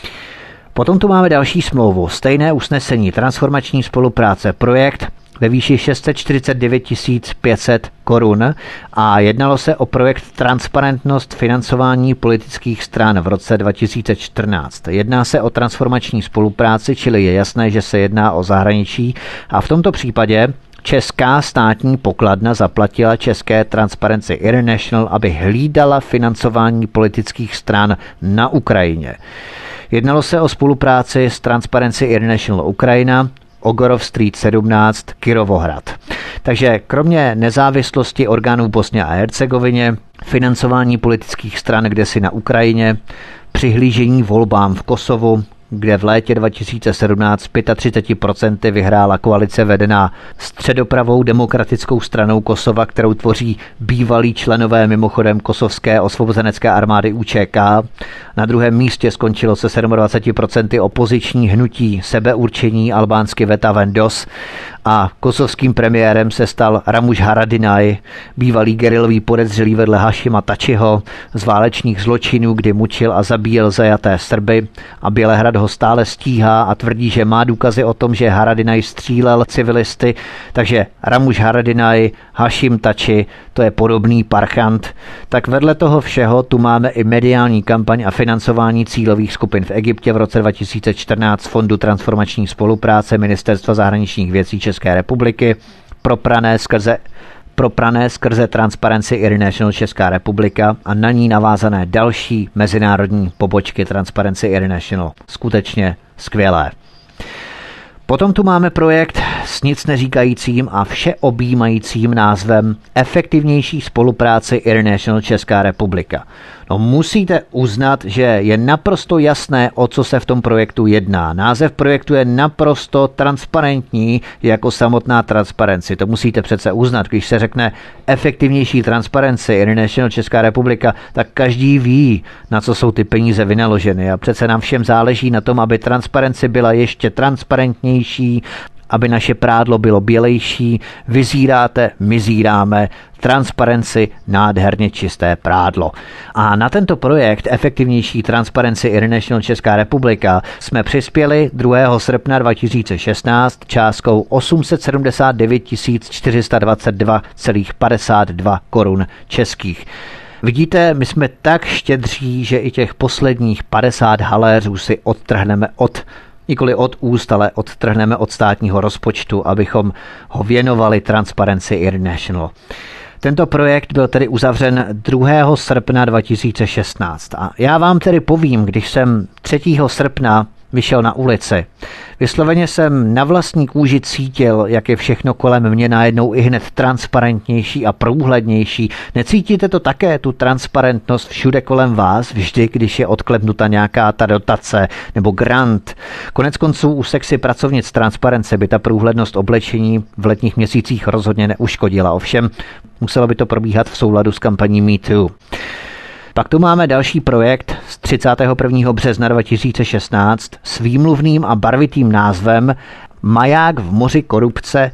S1: Potom tu máme další smlouvu, stejné usnesení, transformační spolupráce, projekt ve výši 649 500 korun a jednalo se o projekt Transparentnost financování politických stran v roce 2014. Jedná se o transformační spolupráci, čili je jasné, že se jedná o zahraničí a v tomto případě česká státní pokladna zaplatila české Transparency International, aby hlídala financování politických stran na Ukrajině. Jednalo se o spolupráci s Transparency International Ukrajina, Ogorov Street 17, Kirovohrad. Takže kromě nezávislosti orgánů Bosně a Hercegovině, financování politických stran kdesi na Ukrajině, přihlížení volbám v Kosovu, kde v létě 2017 35% vyhrála koalice vedená středopravou demokratickou stranou Kosova, kterou tvoří bývalí členové mimochodem kosovské osvobozenecké armády UČK. Na druhém místě skončilo se 27% opoziční hnutí sebeurčení albánsky Veta Vendos a kosovským premiérem se stal Ramush Haradinaj, bývalý gerilový podezřelý vedle Hašima Tačiho z válečných zločinů, kdy mučil a zabíjel zajaté Srby a Bělehrad ho stále stíhá a tvrdí, že má důkazy o tom, že Haradinaj střílel civilisty, takže Ramush Haradinaj, Hašim Tači, to je podobný parchant. Tak vedle toho všeho tu máme i mediální kampaň a financování cílových skupin v Egyptě v roce 2014 Fondu transformační spolupráce Ministerstva zahraničních věcí České republiky, proprané skrze Transparency International Česká republika a na ní navázané další mezinárodní pobočky Transparency International. Skutečně skvělé. Potom tu máme projekt s nic neříkajícím a všeobjímajícím názvem Efektivnější spolupráce International Česká republika. No, musíte uznat, že je naprosto jasné, o co se v tom projektu jedná. Název projektu je naprosto transparentní jako samotná transparenci. To musíte přece uznat. Když se řekne efektivnější transparenci International Česká republika, tak každý ví, na co jsou ty peníze vynaloženy. A přece nám všem záleží na tom, aby transparenci byla ještě transparentnější, aby naše prádlo bylo bělejší. Vy zíráte, my zíráme, transparenci, nádherně čisté prádlo. A na tento projekt Efektivnější transparenci International Česká republika jsme přispěli 2. srpna 2016 částkou 879 422,52 korun českých. Vidíte, my jsme tak štědří, že i těch posledních 50 haléřů si odtrhneme nikoli od úst, ale odtrhneme od státního rozpočtu, abychom ho věnovali Transparency International. Tento projekt byl tedy uzavřen 2. srpna 2016 a já vám tedy povím, když jsem 3. srpna vyšel na ulici. Vysloveně jsem na vlastní kůži cítil, jak je všechno kolem mě najednou i hned transparentnější a průhlednější. Necítíte to také, tu transparentnost všude kolem vás, vždy, když je odklepnuta nějaká ta dotace nebo grant? Konec konců u sexy pracovnic transparence by ta průhlednost oblečení v letních měsících rozhodně neuškodila. Ovšem, muselo by to probíhat v souladu s kampaní MeToo. Pak tu máme další projekt z 31. března 2016 s výmluvným a barvitým názvem Maják v moři korupce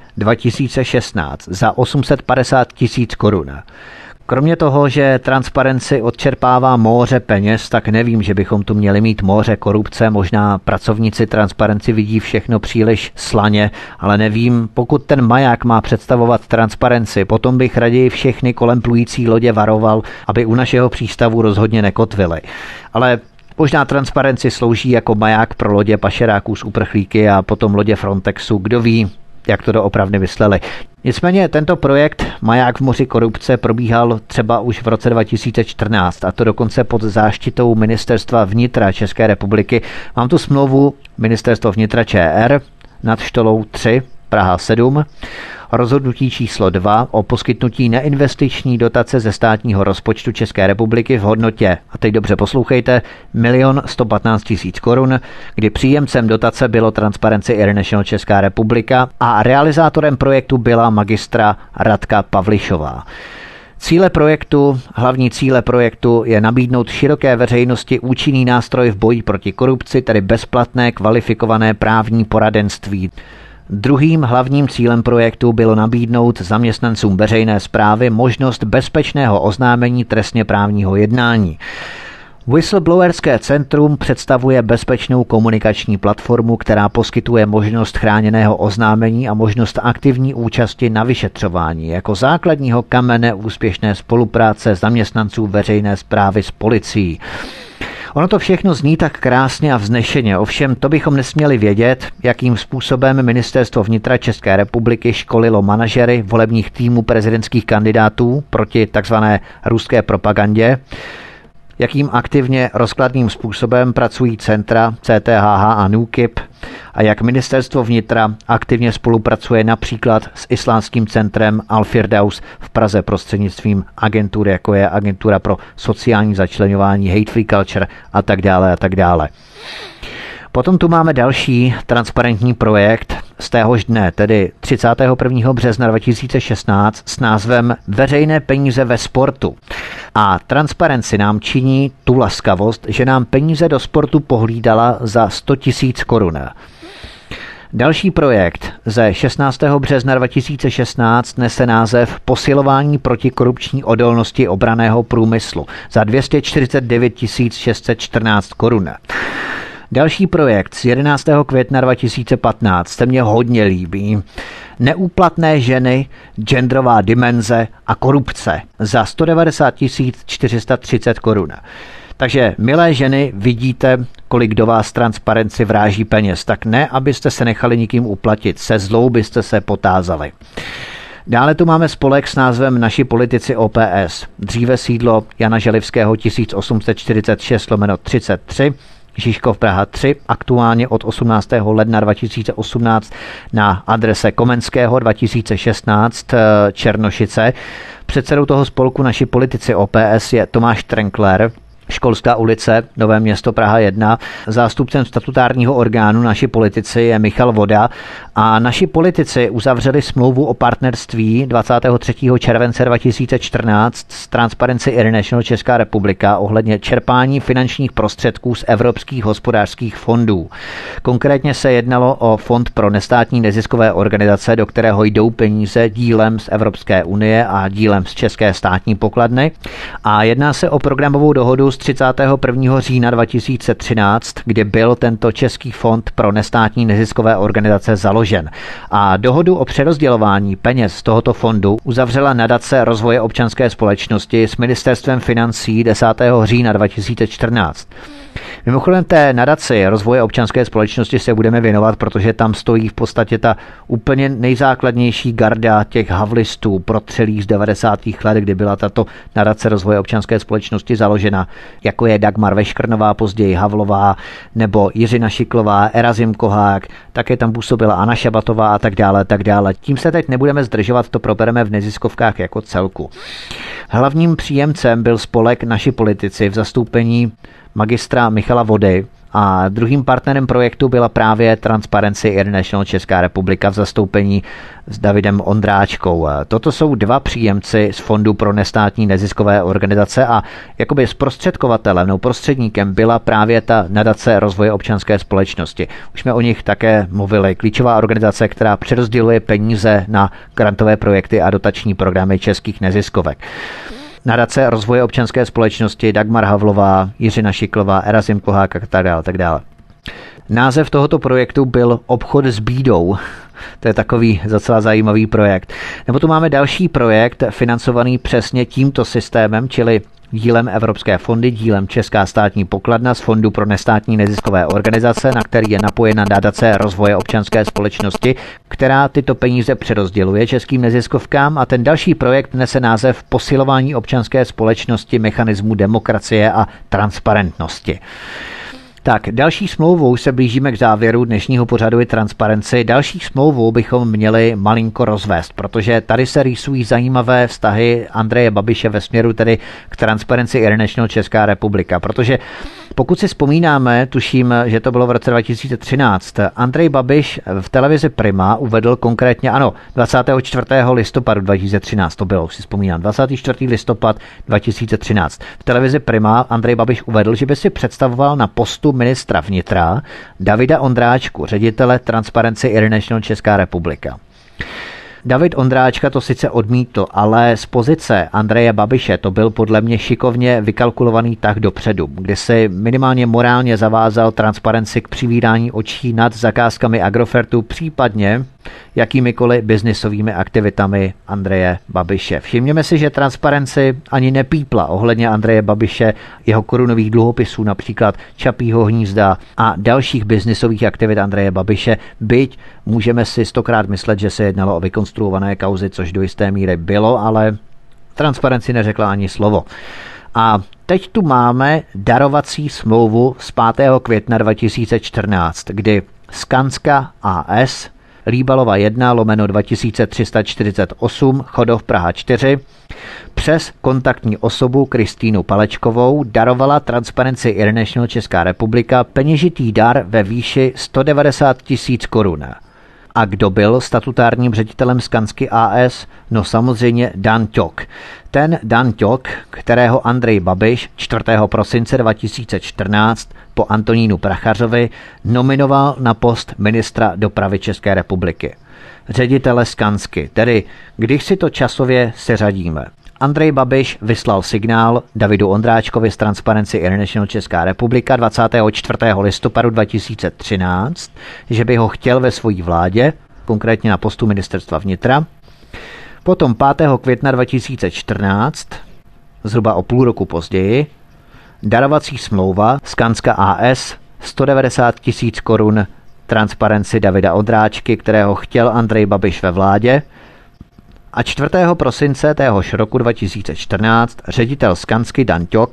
S1: 2016 za 850 000 korun. Kromě toho, že Transparency odčerpává moře peněz, tak nevím, že bychom tu měli mít moře korupce. Možná pracovníci Transparency vidí všechno příliš slaně, ale nevím, pokud ten maják má představovat Transparency, potom bych raději všechny kolem plující lodě varoval, aby u našeho přístavu rozhodně nekotvili. Ale možná Transparency slouží jako maják pro lodě pašeráků z uprchlíky a potom lodě Frontexu, kdo ví, jak to doopravdy mysleli. Nicméně tento projekt Maják v moři korupce probíhal třeba už v roce 2014 a to dokonce pod záštitou Ministerstva vnitra České republiky. Mám tu smlouvu Ministerstvo vnitra ČR nad Štolou 3, Praha 7, rozhodnutí číslo 2 o poskytnutí neinvestiční dotace ze státního rozpočtu České republiky v hodnotě, a teď dobře poslouchejte, 1 115 000 korun, kdy příjemcem dotace bylo Transparency International Česká republika a realizátorem projektu byla magistra Radka Pavlišová. Hlavní cíle projektu je nabídnout široké veřejnosti účinný nástroj v boji proti korupci, tedy bezplatné kvalifikované právní poradenství. Druhým hlavním cílem projektu bylo nabídnout zaměstnancům veřejné správy možnost bezpečného oznámení trestně právního jednání. Whistleblowerské centrum představuje bezpečnou komunikační platformu, která poskytuje možnost chráněného oznámení a možnost aktivní účasti na vyšetřování jako základního kamene úspěšné spolupráce zaměstnanců veřejné správy s policií. Ono to všechno zní tak krásně a vznešeně, ovšem to bychom nesměli vědět, jakým způsobem Ministerstvo vnitra České republiky školilo manažery volebních týmů prezidentských kandidátů proti takzvané ruské propagandě, jakým aktivně rozkladným způsobem pracují centra CTHH a NÚKIP a jak Ministerstvo vnitra aktivně spolupracuje například s islámským centrem Al-Firdaus v Praze prostřednictvím agentury, jako je Agentura pro sociální začleňování, Hate Free Culture a tak dále a tak dále. Potom tu máme další transparentní projekt z téhož dne, tedy 31. března 2016 s názvem Veřejné peníze ve sportu. A Transparency nám činí tu laskavost, že nám peníze do sportu pohlídala za 100 000 korun. Další projekt ze 16. března 2016 nese název Posilování protikorupční odolnosti obranného průmyslu za 249 614 korun. Další projekt z 11. května 2015 se mně hodně líbí. Neúplatné ženy, genderová dimenze a korupce za 190 430 korun. Takže, milé ženy, vidíte, kolik do vás Transparency vráží peněz. Tak ne, abyste se nechali nikým uplatit. Se zlou byste se potázali. Dále tu máme spolek s názvem Naši politici OPS. Dříve sídlo Jana Želivského 1846/33, Žižkov Praha 3, aktuálně od 18. ledna 2018 na adrese Komenského 2016 Černošice. Předsedou toho spolku Naši politici OPS je Tomáš Trenkler, Školská ulice, Nové Město, Praha 1. Zástupcem statutárního orgánu Naši politici je Michal Voda a Naši politici uzavřeli smlouvu o partnerství 23. července 2014 s Transparency International Česká republika ohledně čerpání finančních prostředků z evropských hospodářských fondů. Konkrétně se jednalo o Fond pro nestátní neziskové organizace, do kterého jdou peníze dílem z Evropské unie a dílem z České státní pokladny. A jedná se o programovou dohodu z 31. října 2013, kdy byl tento Český fond pro nestátní neziskové organizace založen. A dohodu o přerozdělování peněz z tohoto fondu uzavřela nadace rozvoje občanské společnosti s Ministerstvem financí 10. října 2014. Mimochodem té nadaci rozvoje občanské společnosti se budeme věnovat, protože tam stojí v podstatě ta úplně nejzákladnější garda těch havlistů protřelých z 90. let, kdy byla tato nadace rozvoje občanské společnosti založena, jako je Dagmar Veškrnová, později Havlová, nebo Jiřina Šiklová, Erazim Kohák, také tam působila Anna Šabatová a tak dále, tak dále. Tím se teď nebudeme zdržovat, to probereme v neziskovkách jako celku. Hlavním příjemcem byl spolek Naši politici v zastoupení magistra Michala Vody a druhým partnerem projektu byla právě Transparency International Česká republika v zastoupení s Davidem Ondráčkou. Toto jsou dva příjemci z Fondu pro nestátní neziskové organizace a jakoby zprostředkovatelem nebo prostředníkem byla právě ta nadace rozvoje občanské společnosti. Už jsme o nich také mluvili. Klíčová organizace, která přerozděluje peníze na grantové projekty a dotační programy českých neziskovek. Nadace rozvoje občanské společnosti Dagmar Havlová, Jiřina Šiklová, Erazim Kohák a tak dále. Název tohoto projektu byl Obchod s bídou. To je takový docela zajímavý projekt. Nebo tu máme další projekt financovaný přesně tímto systémem, čili dílem Evropské fondy, dílem Česká státní pokladna z Fondu pro nestátní neziskové organizace, na který je napojena nadace rozvoje občanské společnosti, která tyto peníze přerozděluje českým neziskovkám, a ten další projekt nese název Posilování občanské společnosti, mechanismu demokracie a transparentnosti. Tak, další smlouvou se blížíme k závěru dnešního pořadu i Transparency. Další smlouvou bychom měli malinko rozvést, protože tady se rýsují zajímavé vztahy Andreje Babiše ve směru tedy k Transparency International Česká republika, protože pokud si vzpomínáme, tuším, že to bylo v roce 2013, Andrej Babiš v televizi Prima uvedl konkrétně, 24. listopadu 2013 to bylo, už si vzpomínám, 24. listopad 2013. V televizi Prima Andrej Babiš uvedl, že by si představoval na postu ministra vnitra Davida Ondráčku, ředitele Transparency International Česká republika. David Ondráčka to sice odmítl, ale z pozice Andreje Babiše to byl podle mě šikovně vykalkulovaný tah dopředu, kdy si minimálně morálně zavázal Transparency k přivírání očí nad zakázkami Agrofertu, případně jakýmikoliv biznisovými aktivitami Andreje Babiše. Všimněme si, že Transparency ani nepípla ohledně Andreje Babiše, jeho korunových dluhopisů, například Čapího hnízda a dalších biznisových aktivit Andreje Babiše, byť můžeme si 100krát myslet, že se jednalo o vykonstruované kauzy, což do jisté míry bylo, ale Transparency neřekla ani slovo. A teď tu máme darovací smlouvu z 5. května 2014, kdy Skanska AS Líbalova 1/2348 Chodov Praha 4 přes kontaktní osobu Kristýnu Palečkovou darovala Transparency International Česká republika peněžitý dar ve výši 190 000 korun. A kdo byl statutárním ředitelem Skansky AS? No samozřejmě Dan Ťok. Ten Dan Ťok, kterého Andrej Babiš 4. prosince 2014 po Antonínu Prachařovi nominoval na post ministra dopravy České republiky. Ředitele Skansky, tedy když si to časově seřadíme. Andrej Babiš vyslal signál Davidu Ondráčkovi z Transparency International Česká republika 24. listopadu 2013, že by ho chtěl ve své vládě, konkrétně na postu ministerstva vnitra. Potom 5. května 2014, zhruba o půl roku později, darovací smlouva Skanska AS 190 000 korun Transparency Davida Ondráčky, kterého chtěl Andrej Babiš ve vládě. A 4. prosince téhož roku 2014 ředitel Skansky Dan Ťok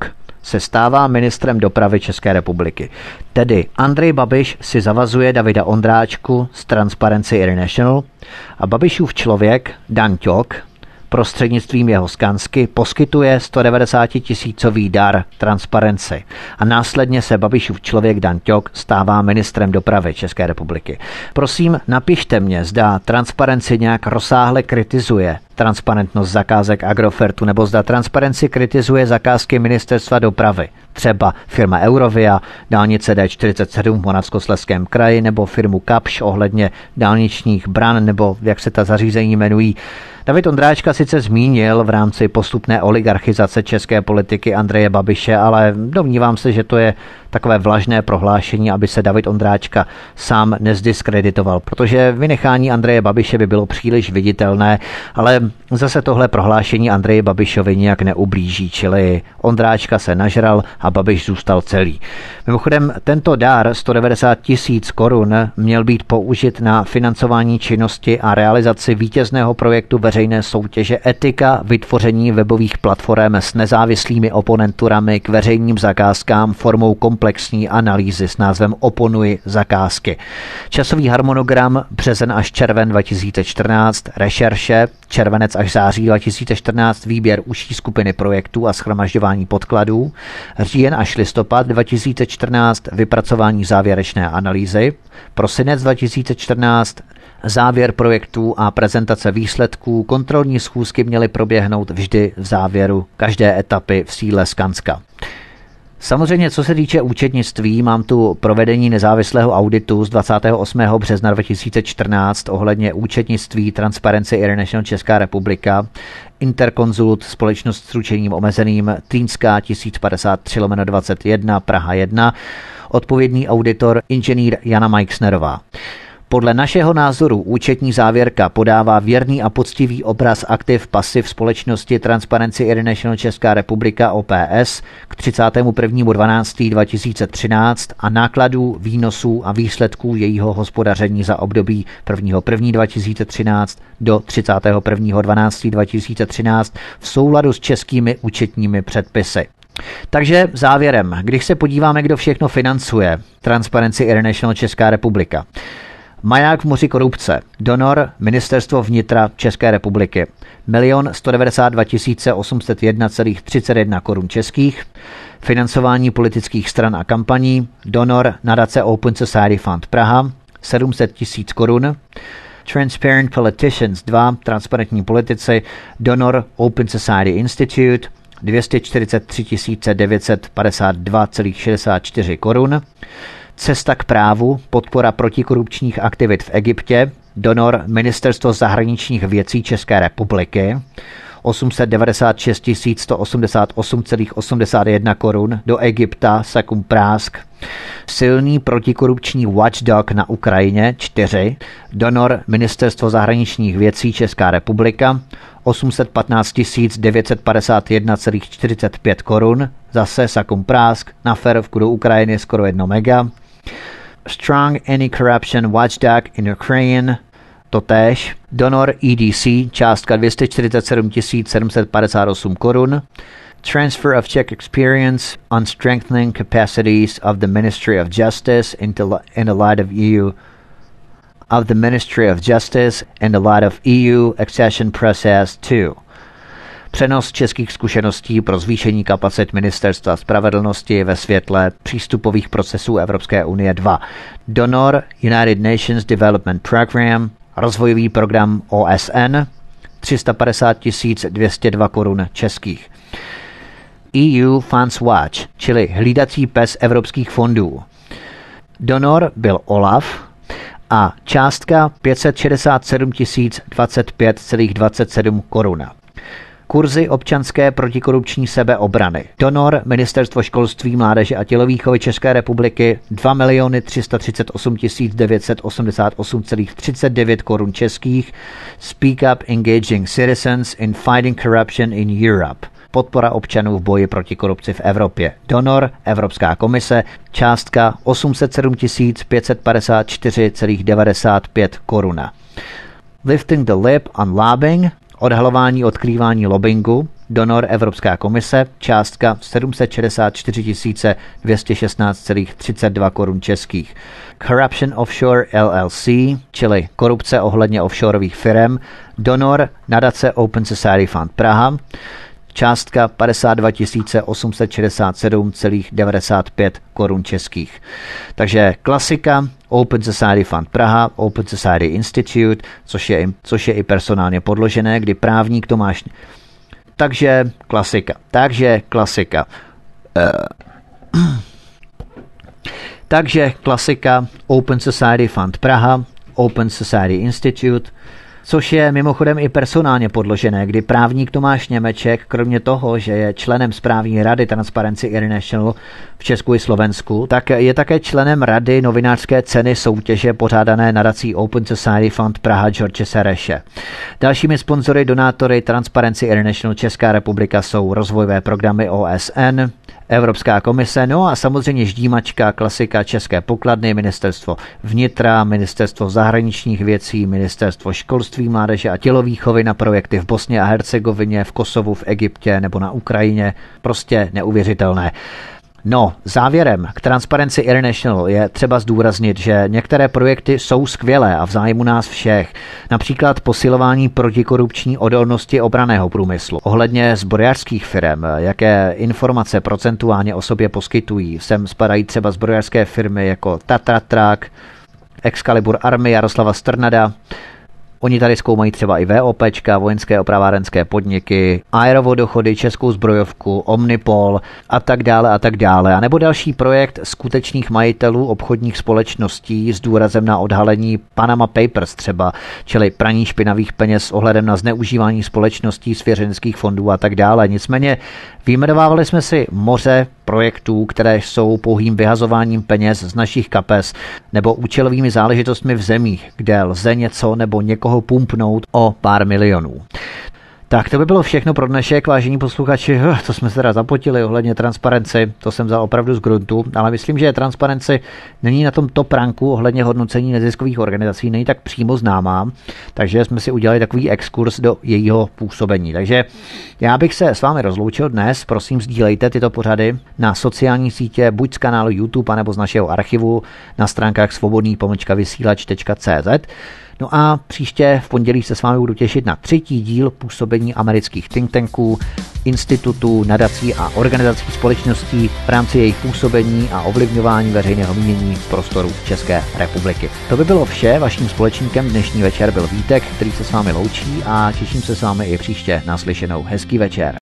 S1: se stává ministrem dopravy České republiky. Tedy Andrej Babiš si zavazuje Davida Ondráčku z Transparency International a Babišův člověk Dan Ťok prostřednictvím jeho Skansky poskytuje 190 000 dar Transparency a následně se Babišův člověk Dan Ťok stává ministrem dopravy České republiky. Prosím, napište mě, zda Transparency nějak rozsáhle kritizuje transparentnost zakázek Agrofertu nebo zda Transparency kritizuje zakázky ministerstva dopravy. Třeba firma Eurovia, dálnice D47 v Moravskoslezském kraji nebo firmu Kapsch ohledně dálničních bran nebo jak se ta zařízení jmenují. David Ondráčka sice zmínil v rámci postupné oligarchizace české politiky Andreje Babiše, ale domnívám se, že to je takové vlažné prohlášení, aby se David Ondráčka sám nezdiskreditoval, protože vynechání Andreje Babiše by bylo příliš viditelné, ale zase tohle prohlášení Andreji Babišovi nijak neublíží, čili Ondráčka se nažral a Babiš zůstal celý. Mimochodem, tento dar 190 000 korun měl být použit na financování činnosti a realizaci vítězného projektu veřejné soutěže Etika vytvoření webových platform s nezávislými oponenturami k veřejným zakázkám formou komplexní analýzy s názvem Oponuj zakázky. Časový harmonogram březen až červen 2014, rešerše, červenec až září 2014, výběr užší skupiny projektů a shromažďování podkladů, říjen až listopad 2014, vypracování závěrečné analýzy, prosinec 2014, závěr projektů a prezentace výsledků. Kontrolní schůzky měly proběhnout vždy v závěru každé etapy v sídle Skanska. Samozřejmě, co se týče účetnictví, mám tu provedení nezávislého auditu z 28. března 2014 ohledně účetnictví Transparency International Česká republika, Interconsult, společnost s ručením omezeným, Týnská 1053/21, Praha 1, odpovědný auditor inženýr Jana Majksnerová. Podle našeho názoru účetní závěrka podává věrný a poctivý obraz aktiv pasiv společnosti Transparency International Česká republika OPS k 31.12.2013 a nákladů, výnosů a výsledků jejího hospodaření za období 1.1.2013 do 31.12.2013 v souladu s českými účetními předpisy. Takže závěrem, když se podíváme, kdo všechno financuje Transparency International Česká republika. Maják v moři korupce. Donor Ministerstvo vnitra České republiky. 1 192 801,31 korun českých. Financování politických stran a kampaní. Donor nadace Open Society Fund Praha. 700 000 korun. Transparent Politicians 2. Transparentní politici. Donor Open Society Institute. 243 952,64 korun. Cesta k právu, podpora protikorupčních aktivit v Egyptě, donor Ministerstvo zahraničních věcí České republiky, 896 188,81 korun do Egypta, Sakum Prásk, silný protikorupční watchdog na Ukrajině, 4, donor Ministerstvo zahraničních věcí Česká republika, 815 951,45 korun, zase Sakum Prásk, na ferovku do Ukrajiny skoro 1 mega, Strong Anti-Corruption Watchdog in Ukraine, totéž, donor EDC, částka 247 758 korun, Transfer of Czech Experience on Strengthening Capacities of the Ministry of Justice in the light of EU Accession Process 2. Přenos českých zkušeností pro zvýšení kapacit Ministerstva spravedlnosti ve světle přístupových procesů Evropské unie 2. Donor United Nations Development Program, rozvojový program OSN, 350 202 korun českých. EU Funds Watch, čili hlídací pes evropských fondů. Donor byl OLAF a částka 567 025,27 korun. Kurzy občanské protikorupční sebeobrany. Donor Ministerstvo školství, mládeže a tělovýchovy České republiky 2 338 988,39 korun českých. Speak Up Engaging Citizens in Fighting Corruption in Europe. Podpora občanů v boji proti korupci v Evropě. Donor Evropská komise, částka 807 554,95 korun. Lifting the Lip on Lobbying, Odhalování odkrývání lobbingu, donor Evropská komise, částka 764 216,32 korun českých. Corruption Offshore LLC, čili korupce ohledně offshoreových firem, donor nadace Open Society Fund Praha, částka 52 867,95 korun českých. Takže klasika, Open Society Fund Praha, Open Society Institute, což je i personálně podložené, kdy právník Tomáš... Takže klasika. Takže klasika Open Society Fund Praha, Open Society Institute, což je mimochodem i personálně podložené, kdy právník Tomáš Němeček, kromě toho, že je členem správní rady Transparency International v Česku i Slovensku, tak je také členem rady novinářské ceny soutěže pořádané nadací Open Society Fund Praha George Sereše. Dalšími sponzory, donátory Transparency International Česká republika jsou rozvojové programy OSN, Evropská komise, no a samozřejmě ždímačka, klasika České pokladny, Ministerstvo vnitra, Ministerstvo zahraničních věcí, Ministerstvo školství, mládeže a tělovýchovy na projekty v Bosně a Hercegovině, v Kosovu, v Egyptě nebo na Ukrajině. Prostě neuvěřitelné. No, závěrem k Transparency International je třeba zdůraznit, že některé projekty jsou skvělé a v zájmu nás všech. Například posilování protikorupční odolnosti obranného průmyslu. Ohledně zbrojařských firm, jaké informace procentuálně o sobě poskytují, sem spadají třeba zbrojařské firmy jako Tatra Truck, Excalibur Army Jaroslava Strnada. Oni tady zkoumají třeba i VOPčka, vojenské opravárenské podniky, aerovodochody, Českou zbrojovku, Omnipol a tak dále. A nebo další projekt skutečných majitelů obchodních společností s důrazem na odhalení Panama Papers třeba, čili praní špinavých peněz s ohledem na zneužívání společností, svěřenských fondů a tak dále. Nicméně vyjmenovávali jsme si moře projektů, které jsou pouhým vyhazováním peněz z našich kapes nebo účelovými záležitostmi v zemích, kde lze něco nebo někoho pumpnout o pár milionů. Tak to by bylo všechno pro dnešek, vážení posluchači, to jsme se teda zapotili ohledně Transparency, to jsem vzal opravdu z gruntu, ale myslím, že Transparency není na tom top ranku ohledně hodnocení neziskových organizací, není tak přímo známá, takže jsme si udělali takový exkurs do jejího působení. Takže já bych se s vámi rozloučil dnes, prosím sdílejte tyto pořady na sociální sítě, buď z kanálu YouTube, anebo z našeho archivu na stránkách svobodný-vysílač.cz. No a příště v pondělí se s vámi budu těšit na 3. díl působení amerických think tanků, institutů, nadací a organizací společností v rámci jejich působení a ovlivňování veřejného mínění v prostoru České republiky. To by bylo vše, vaším společníkem dnešní večer byl Vítek, který se s vámi loučí a těším se s vámi i příště naslyšenou. Hezký večer.